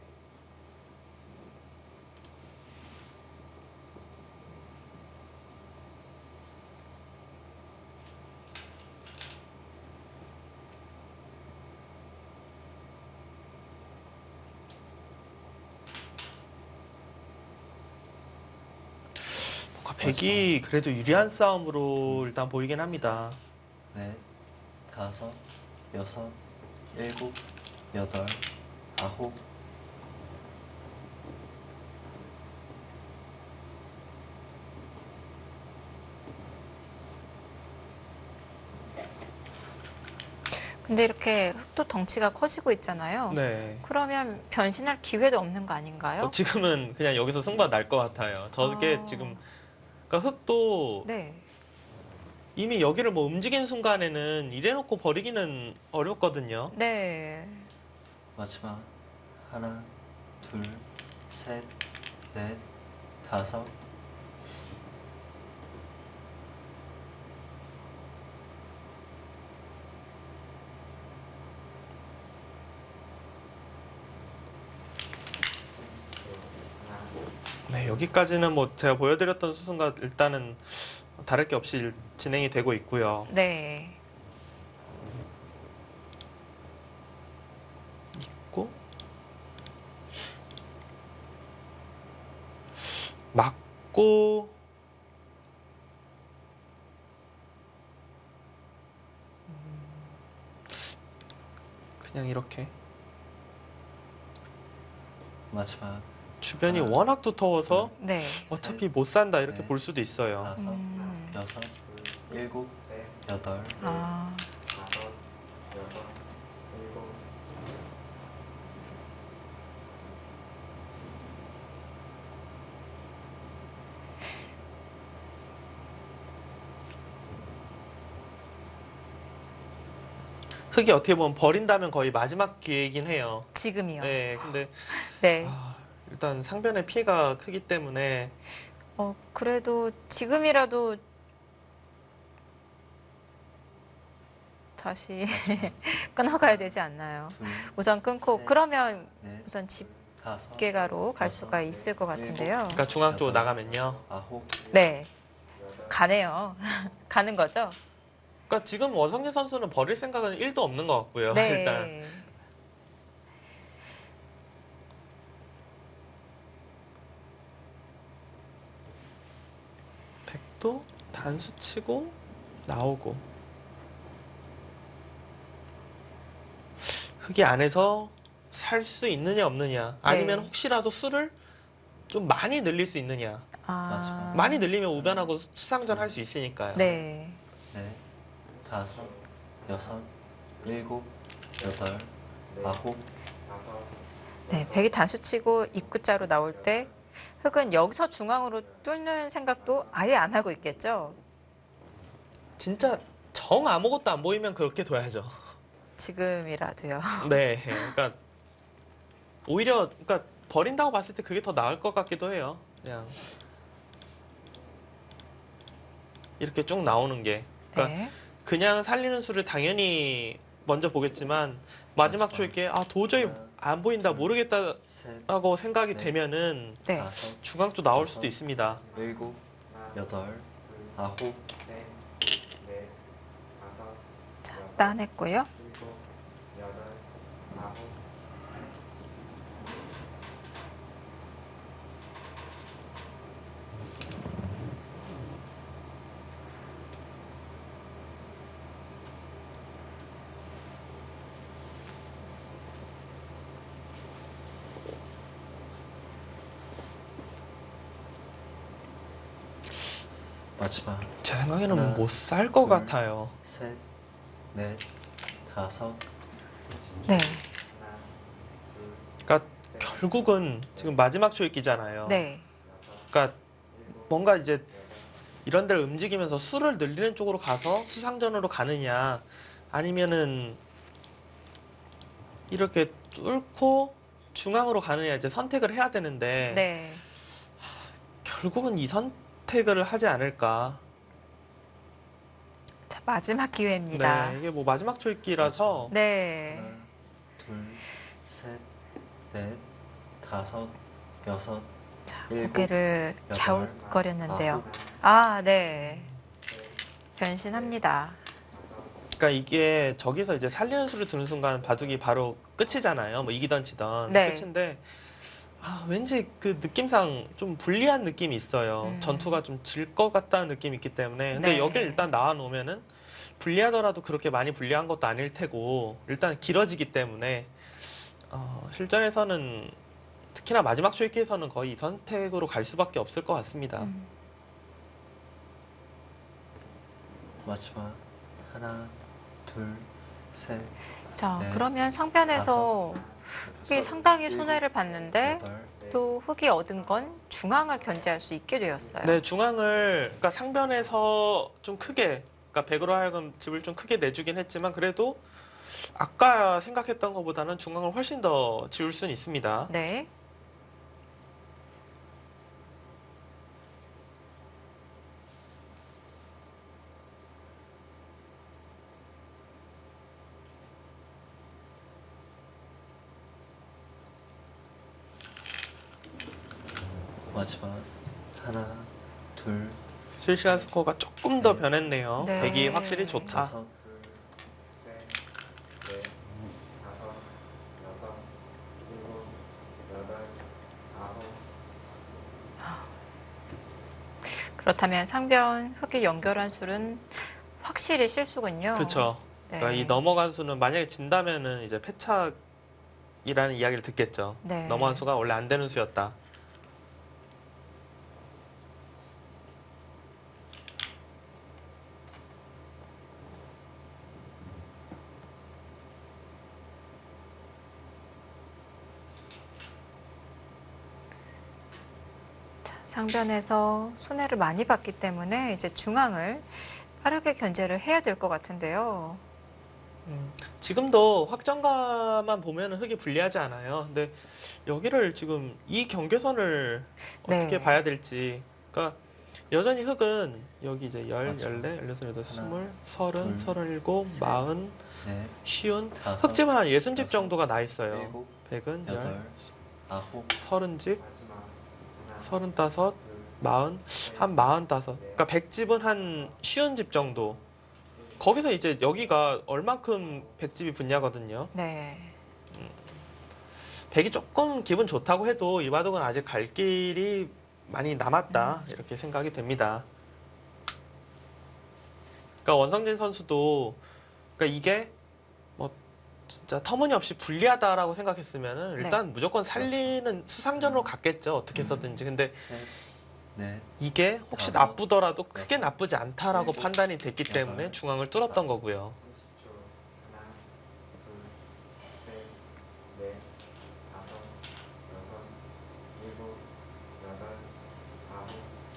뭔가 백이 그래도 유리한 싸움으로 일단 보이긴 합니다. 넷, 다섯, 여섯, 일곱, 여덟, 아홉, 근데 이렇게 흙도 덩치가 커지고 있잖아요. 네. 그러면 변신할 기회도 없는 거 아닌가요? 어, 지금은 그냥 여기서 승부가 날 것 같아요. 저게 아. 지금 그러니까 흙도 네. 이미 여기를 뭐 움직인 순간에는 이래놓고 버리기는 어렵거든요. 네. 마지막 하나, 둘, 셋, 넷, 다섯, 하나, 네, 여기까지는 뭐 제가 보여드렸던 수순과 일단은 다를 게 없이 일- 진행이 되고 있고요. 네. 있고 맞고 음, 그냥 이렇게 마지막 주변이 하나, 워낙 두터워서 네. 어차피 못 산다 이렇게 네. 볼 수도 있어요. 다섯, 음. 여섯, 일곱, 셋, 여덟, 아, 다섯, 여섯, 일곱, 흙이 어떻게 보면 버린다면 거의 마지막 기회이긴 해요. 지금이요. 네, 근데 네. 아, 일단 상변의 피해가 크기 때문에 어, 그래도 지금이라도 다시 끊어가야 되지 않나요? 둘, 우선 끊고 셋, 그러면 넷, 우선 다섯, 집게가로 갈 여섯, 수가 있을 것 같은데요. 그러니까 중앙 쪽으로 여덟, 나가면요. 아홉, 네. 여덟, 가네요. 가는 거죠? 그러니까 지금 원성진 선수는 버릴 생각은 일도 없는 것 같고요. 일단 네. 백도 단수 치고 나오고 흙이 안에서 살 수 있느냐 없느냐 아니면 네. 혹시라도 수를 좀 많이 늘릴 수 있느냐 아. 마지막. 많이 늘리면 우변하고 수- 수상전 할 수 있으니까요. 네. 넷, 다섯, 여섯, 일곱, 여덟, 넷, 아홉, 다섯, 네. 여섯, 백이 단수 치고 입구자로 나올 때 흙은 여기서 중앙으로 뚫는 생각도 아예 안 하고 있겠죠? 진짜 정 아무것도 안 보이면 그렇게 둬야죠. 지금이라도요. 네, 그러니까 오히려 그러니까 버린다고 봤을 때 그게 더 나을 것 같기도 해요. 그냥 이렇게 쭉 나오는 게. 그러니까 네. 그냥 살리는 수를 당연히 먼저 보겠지만 마지막 마지막. 초에 아 도저히 하나, 안 보인다 모르겠다고 셋, 생각이 네. 되면은 네. 다섯, 중앙 쪽 나올 여섯, 수도 있습니다. 일곱, 하나, 여덟, 둘, 아홉, 셋, 넷, 다섯, 자, 여섯, 따냈고요. 일곱, 여덟, 아홉, 마지막. 제 생각에는 하나, 못 살 것 둘. 같아요. 셋, 넷, 다섯. 네. 하나, 둘, 그러니까 셋, 결국은 지금 마지막 초읽기잖아요. 네. 여섯, 그러니까 일곱, 뭔가 이제 여덟, 이런 데를 움직이면서 수를 늘리는 쪽으로 가서 수상전으로 가느냐 아니면은 이렇게 뚫고 중앙으로 가느냐 이제 선택을 해야 되는데 네. 결국은 이 선택을 하지 않을까. 자, 마지막 기회입니다. 네, 이게 뭐 마지막 초읽기라서 네. 하나, 둘, 셋, 넷, 다섯, 여섯, 자, 일곱, 고개를 여덟, 갸웃거렸는데요. 아홉. 아, 네. 셋, 변신합니다. 다섯, 그러니까 이게 저기서 이제 살리는 수를 두는 순간 바둑이 바로 끝이잖아요. 뭐 이기던 지던 네. 끝인데 아, 왠지 그 느낌상 좀 불리한 느낌이 있어요. 음. 전투가 좀 질 것 같다는 느낌이 있기 때문에. 근데 네. 여길 일단 나와 놓으면은 불리하더라도 그렇게 많이 불리한 것도 아닐 테고 일단 길어지기 때문에 어, 실전에서는 특히나 마지막 쇼이키에서는 거의 이 선택으로 갈 수밖에 없을 것 같습니다. 음. 마지막. 하나, 둘, 셋, 자, 네. 그러면 상변에서 흑이 여섯, 상당히 일곱, 손해를 봤는데 여덟, 또 흑이 얻은 건 중앙을 견제할 수 있게 되었어요. 네, 중앙을 그러니까 상변에서 좀 크게 그러니까 백으로 하여금 집을 좀 크게 내주긴 했지만 그래도 아까 생각했던 것보다는 중앙을 훨씬 더 지울 수는 있습니다. 네. 마지막. 하나, 둘, 실시간 스코어가 조금 더 네. 변했네요. 네. 백이 확실히 좋다. 여섯, 둘, 셋, 넷, 다섯, 여섯, 일곱, 여덟, 아홉, 그렇다면 상변 흑이 연결한 술은 확실히 실수군요. 그렇죠. 네. 그러니까 이 넘어간 수는 만약에 진다면은 이제 패착이라는 이야기를 듣겠죠. 네. 넘어간 수가 원래 안 되는 수였다. 자, 상변에서 손해를 많이 봤기 때문에 이제 중앙을 빠르게 견제를 해야 될 것 같은데요. 음, 지금도 확정가만 보면은 흑이 불리하지 않아요. 근데 여기를 지금 이 경계선을 어떻게 네. 봐야 될지. 그러니까 여전히 흑은 여기 이제 열, 맞아. 열네, 열여섯, 열여덟, 스물, 하나, 서른, 둘, 서른일곱, 셋, 마흔, 넷, 쉬운. 다섯, 흑집은 한 예순 집 여섯, 정도가 나 있어요. 일곱, 백은 열, 여덟, 아홉, 서른 집, 마지막. 하나, 서른 다섯, 둘, 마흔, 셋, 한 마흔 다섯. 그러니까 백 집은 한 쉬운 집 정도. 거기서 이제 여기가 얼만큼 백 집이 붙냐거든요. 네. 백이 조금 기분 좋다고 해도 이 바둑은 아직 갈 길이 많이 남았다 이렇게 생각이 됩니다. 그러니까 원성진 선수도 그러니까 이게 뭐 진짜 터무니없이 불리하다라고 생각했으면은 일단 무조건 살리는 수상전으로 갔겠죠 어떻게 해서든지. 근데 셋, 넷, 이게 혹시 다섯, 나쁘더라도 크게 여섯, 나쁘지 않다라고 일곱, 판단이 됐기 여덟, 때문에 중앙을 뚫었던 거고요. 삼십 초. 하나, 둘, 셋, 넷, 다섯, 여섯, 일곱, 여덟, 아홉,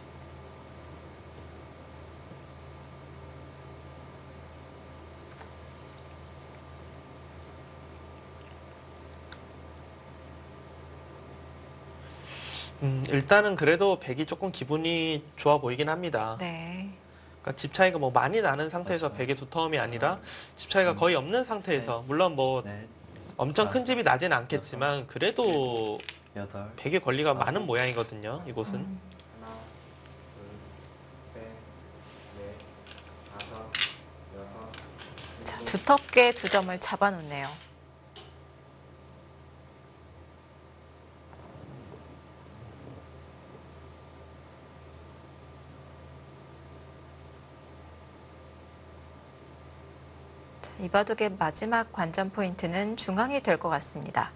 음, 일단은 그래도 백이 조금 기분이 좋아 보이긴 합니다. 네. 그러니까 집 차이가 뭐 많이 나는 상태에서 맞아요. 백의 두터움이 아니라 집 차이가 거의 없는 상태에서 물론 뭐 넷, 엄청 큰 다섯, 집이 나진 않겠지만 그래도 여덟, 백의 권리가 아홉, 많은 모양이거든요. 이곳은. 음. 하나, 둘, 셋, 넷, 다섯, 여섯, 자, 일곱, 두텁게 두 점을 잡아놓네요. 자, 이 바둑의 마지막 관전 포인트는 중앙이 될 것 같습니다.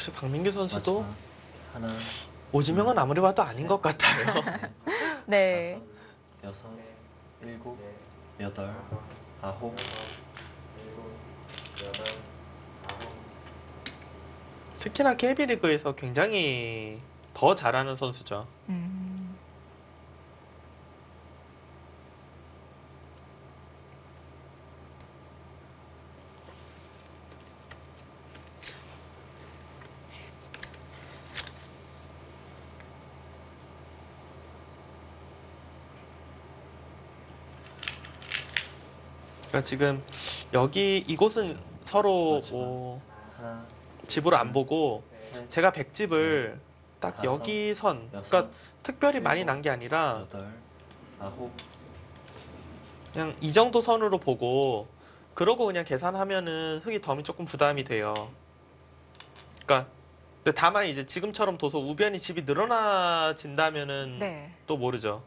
역시 박민규 선수도 마지막 하나, 오지명은 아무리 봐도 아닌 것 같아요. 네. 다섯, 여섯, 일곱, 넷, 여덟, 다섯, 아홉, 여섯, 일곱, 여덟, 아홉. 특히나 케이비리그에서 굉장히 더 잘하는 선수죠. 음. 그러니까 지금 여기 이곳은 서로 마지막. 뭐 하나, 집으로 안 보고 셋, 제가 백집을 딱 다섯, 여기 선, 여섯, 그러니까 특별히 많이 일곱, 난 게 아니라 여덟, 아홉, 그냥 이 정도 선으로 보고 그러고 그냥 계산하면은 흙이 덤이 조금 부담이 돼요. 그러니까 근데 다만 이제 지금처럼 둬서 우변이 집이 늘어나진다면은 네. 또 모르죠.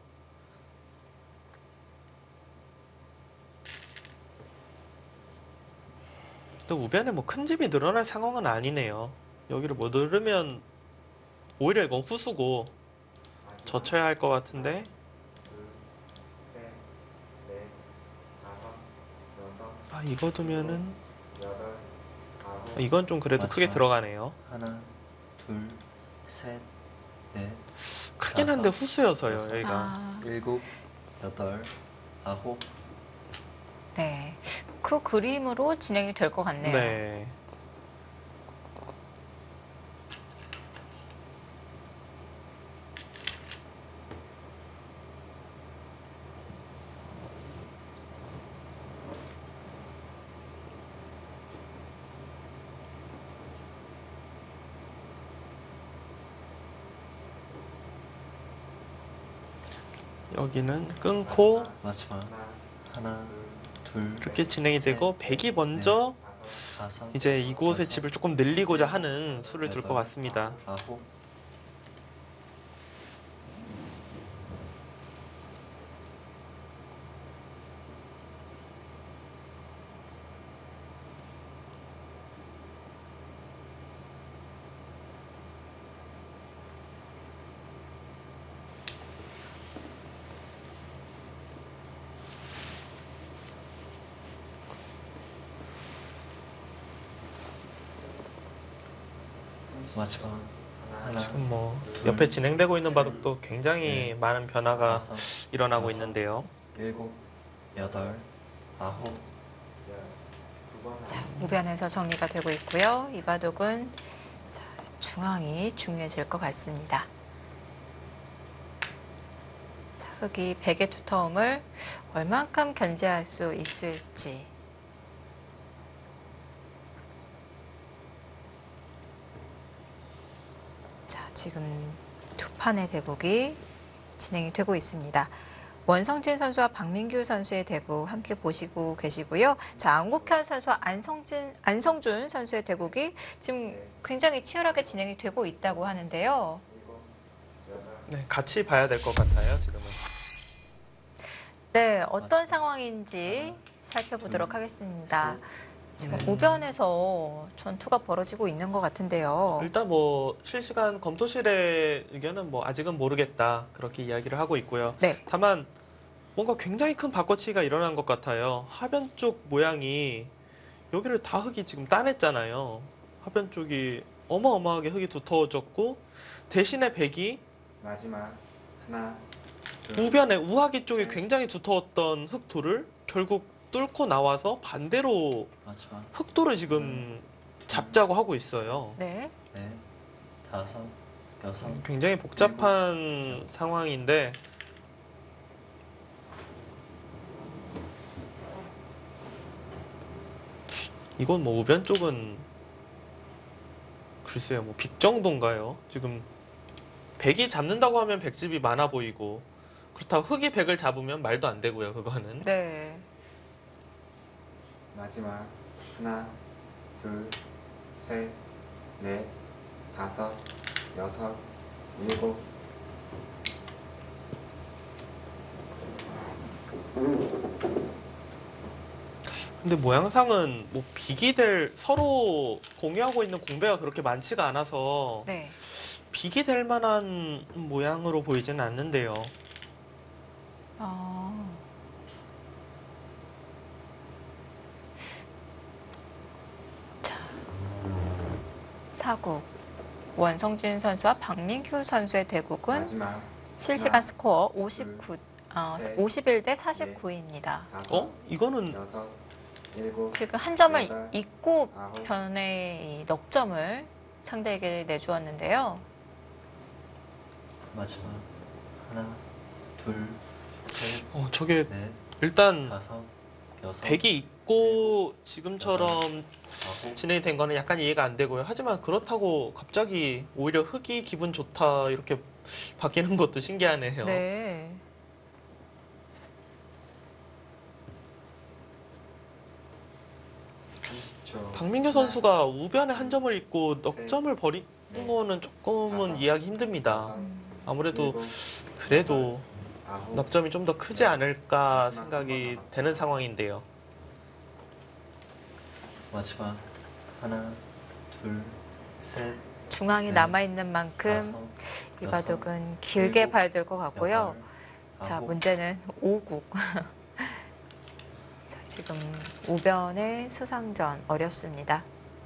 또 우변에 뭐 큰 집이 늘어날 상황은 아니네요. 여기를 뭐 늘으면 오히려 이건 후수고 젖혀야 할 것 같은데. 둘, 셋, 넷, 다섯, 여섯, 아, 이거 두면은 여덟, 아홉. 아, 이건 좀 그래도 크게 마지막. 들어가네요. 하나, 둘, 셋, 넷, 크긴 한데 다섯, 후수여서요, 여섯. 여기가. 아, 일곱, 여덟, 아홉, 네. 그 그림으로 진행이 될 것 같네요. 네. 여기는 끊고 마지막 하나, 하나, 둘, 이렇게 진행이 셋, 되고 백이 먼저 다섯, 다섯, 이제 이곳의 여섯, 집을 조금 늘리고자 하는 수를 둘 것 여덟, 같습니다. 아홉, 마지막 하나, 지금 뭐 옆에 진행되고 있는 바둑도 굉장히 네. 많은 변화가 다섯, 일어나고 여섯, 있는데요. 일곱, 여덟, 아홉, 열. 두 번. 자, 우변에서 정리가 되고 있고요. 이 바둑은 자, 중앙이 중요해질 것 같습니다. 자, 흙이 백의 두터움을 얼만큼 견제할 수 있을지. 자, 지금 두 판의 대국이 진행이 되고 있습니다. 원성진 선수와 박민규 선수의 대국 함께 보시고 계시고요. 자, 안국현 선수와 안성진, 안성준 선수의 대국이 지금 굉장히 치열하게 진행이 되고 있다고 하는데요. 일곱, 여덟. 네, 같이 봐야 될 것 같아요, 지금은. 네, 어떤 맞습니다. 상황인지 살펴보도록 둘, 하겠습니다. 지금 음. 우변에서 전투가 벌어지고 있는 것 같은데요. 일단 뭐 실시간 검토실의 의견은 뭐 아직은 모르겠다 그렇게 이야기를 하고 있고요. 네, 다만 뭔가 굉장히 큰 바꿔치기가 일어난 것 같아요. 하변 쪽 모양이 여기를 다 흙이 지금 따냈잖아요. 하변 쪽이 어마어마하게 흙이 두터워졌고 대신에 백이 마지막 하나, 둘, 우변에 우하기 쪽이 굉장히 두터웠던 흙도를 결국 뚫고 나와서 반대로 마지막 흙도를 지금 잡자고 하고 있어요. 네. 넷, 다섯, 여섯, 굉장히 복잡한 상황인데 이건 뭐 우변 쪽은 글쎄요 뭐 빅 정도인가요? 지금 백이 잡는다고 하면 백집이 많아 보이고 그렇다고 흙이 백을 잡으면 말도 안 되고요 그거는. 네. 마지막 하나, 둘, 셋, 넷, 다섯, 여섯, 일곱. 근데 근데 모양상은 뭐 빅이 될 서로 공유하고 있는 공배가 그렇게 많지가 않아서 네. 빅이 될 만한 모양으로 보이지는 않는데요. 어. 자, 사국 원성진 선수와 박민규 선수의 대국은 마지막 실시간 하나, 스코어 오십구, 어, 셋, 오십일 대 사십구입니다. 다섯, 어? 이거는 여섯, 일곱, 지금 한 점을 여덟, 잊고 아홉, 변의 이 넉점을 상대에게 내주었는데요. 마지막 하나, 둘, 셋, 어, 저게 넷, 일단 다섯, 여섯, 백이 있고 지금처럼 아홉, 진행이 된 거는 약간 이해가 안 되고요. 하지만 그렇다고 갑자기 오히려 흑이 기분 좋다 이렇게 바뀌는 것도 신기하네요. 네. 삼십 초. 박민규 선수가 우변에 한 점을 있고 셋, 넉점을 벌인 넷, 거는 조금은 다섯, 이해하기 힘듭니다. 여섯, 음, 아무래도 일곱, 그래도 아홉, 넉점이 좀 더 크지 않을까 마지막 생각이 한번 남았어요. 되는 상황인데요. 마지막 하나, 둘, 셋, 중앙이 네. 남아있는 만큼 다섯, 이 여섯, 바둑은 길게 일곱, 봐야 될 것 같고요. 여덟, 자, 아홉, 문제는 오국. 자, 지금 우변의 수상전 어렵습니다.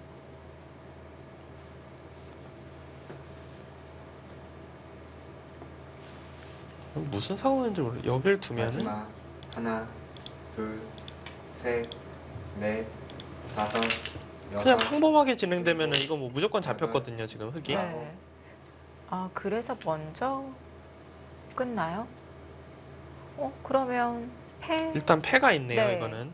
무슨 상황인지 모르. 여길 두면은 마지막 하나, 둘, 셋, 넷, 다섯, 여섯, 그냥 평범하게 진행되면은 이거 뭐 무조건 잡혔거든요. 지금 흑이. 네. 아, 그래서 먼저 끝나요? 어, 그러면 패. 일단 패가 있네요. 네. 이거는.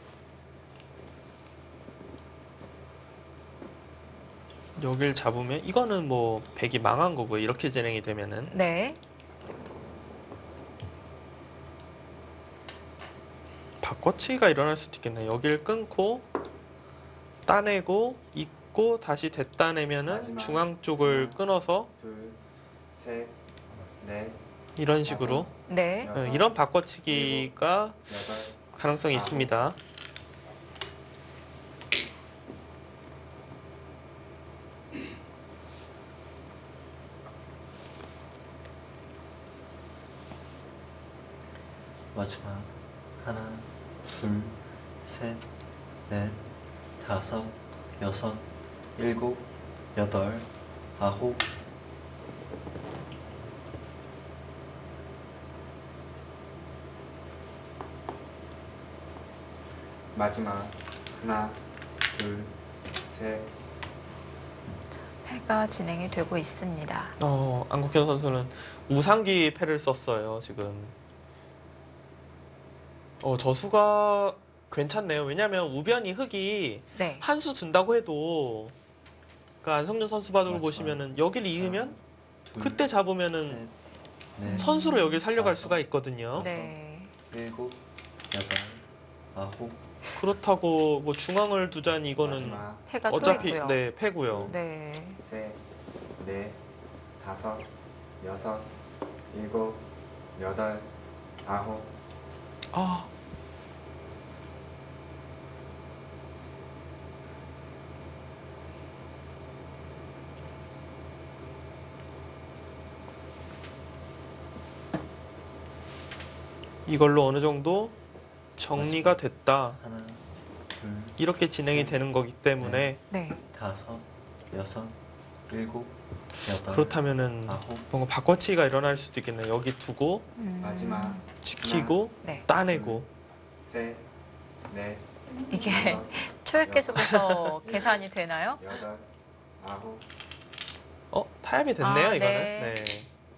여길 잡으면 이거는 뭐 백이 망한 거고요. 이렇게 진행이 되면은 네. 바꿔치기가 일어날 수도 있겠네요. 여길 끊고 따내고 있고 다시 됐다내면은 마지막. 중앙 쪽을 하나. 끊어서 둘, 셋, 넷, 이런 식으로 네. 여섯, 어, 이런 바꿔치기가 여덟, 가능성이 아홉. 있습니다. 마지막 하나, 둘, 셋, 넷, 다섯, 여섯, 일곱, 여덟, 아홉, 마지막 하나, 둘, 셋, 패가 진행이 되고 있습니다. 어, 안국현 선수는 우상기 패를 썼어요. 지금. 어, 저수가 괜찮네요. 왜냐면 우변이 흑이 네. 한 수 둔다고 해도 그러니까 안성준 선수 바둑을 맞아요. 보시면은 여기를 이으면 둘, 그때 잡으면은 셋, 넷, 선수로 여기를 살려갈 다섯, 수가 있거든요. 네. 일곱, 여덟, 아홉, 그렇다고 뭐 중앙을 두자니 이거는 마지막 패가 또 어차피 있고요. 네 패고요. 네. 셋, 넷, 다섯, 여섯, 일곱, 여덟, 아홉, 아 이걸로 어느 정도 정리가 됐다. 하나, 둘, 이렇게 진행이 셋, 되는 거기 때문에 네. 다섯, 여섯, 일곱, 여덟, 그렇다면은 아홉, 뭔가 바꿔치기가 일어날 수도 있겠네요. 여기 두고 음, 마지막 지키고 네. 따내고 셋, 넷, 이게 다섯, 초읽기 속에서 계산이 되나요? 여덟, 아홉, 어 타협이 됐네요. 아, 이거는. 네. 네.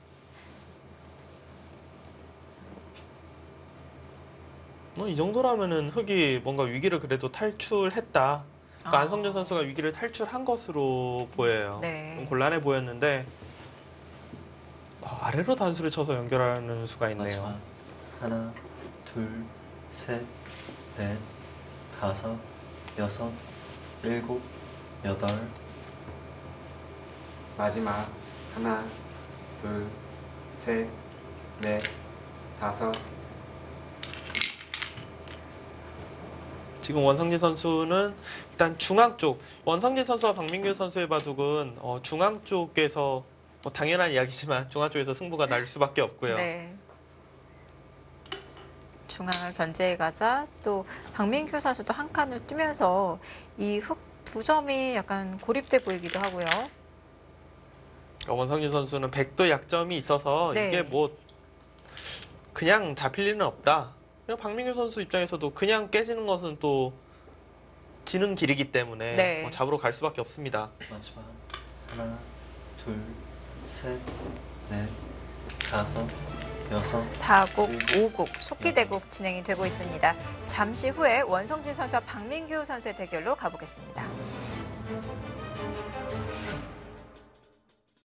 어, 이 정도라면은 흑이 뭔가 위기를 그래도 탈출했다. 그러니까 아. 안성준 선수가 위기를 탈출한 것으로 보여요. 네. 좀 곤란해 보였는데 어, 아래로 단수를 쳐서 연결하는 수가 있네요. 마지막 하나, 둘, 셋, 넷, 다섯, 여섯, 일곱, 여덟, 마지막 하나, 둘, 셋, 넷, 다섯, 지금 원성진 선수는 일단 중앙 쪽, 원성진 선수와 박민규 선수의 바둑은 어, 중앙 쪽에서 뭐 당연한 이야기지만 중앙 쪽에서 승부가 날 수밖에 없고요. 네. 중앙을 견제해 가자. 또 박민규 선수도 한 칸을 뛰면서 이 흑 두 점이 약간 고립돼 보이기도 하고요. 원성진 선수는 백도 약점이 있어서 네. 이게 뭐 그냥 잡힐 일은 없다. 그냥 박민규 선수 입장에서도 그냥 깨지는 것은 또 지는 길이기 때문에 네. 뭐 잡으러 갈 수밖에 없습니다. 마지막 하나, 둘, 셋, 넷, 다섯, 여섯, 사국, 오국, 속기대국 진행이 되고 있습니다. 잠시 후에 원성진 선수와 박민규 선수의 대결로 가보겠습니다.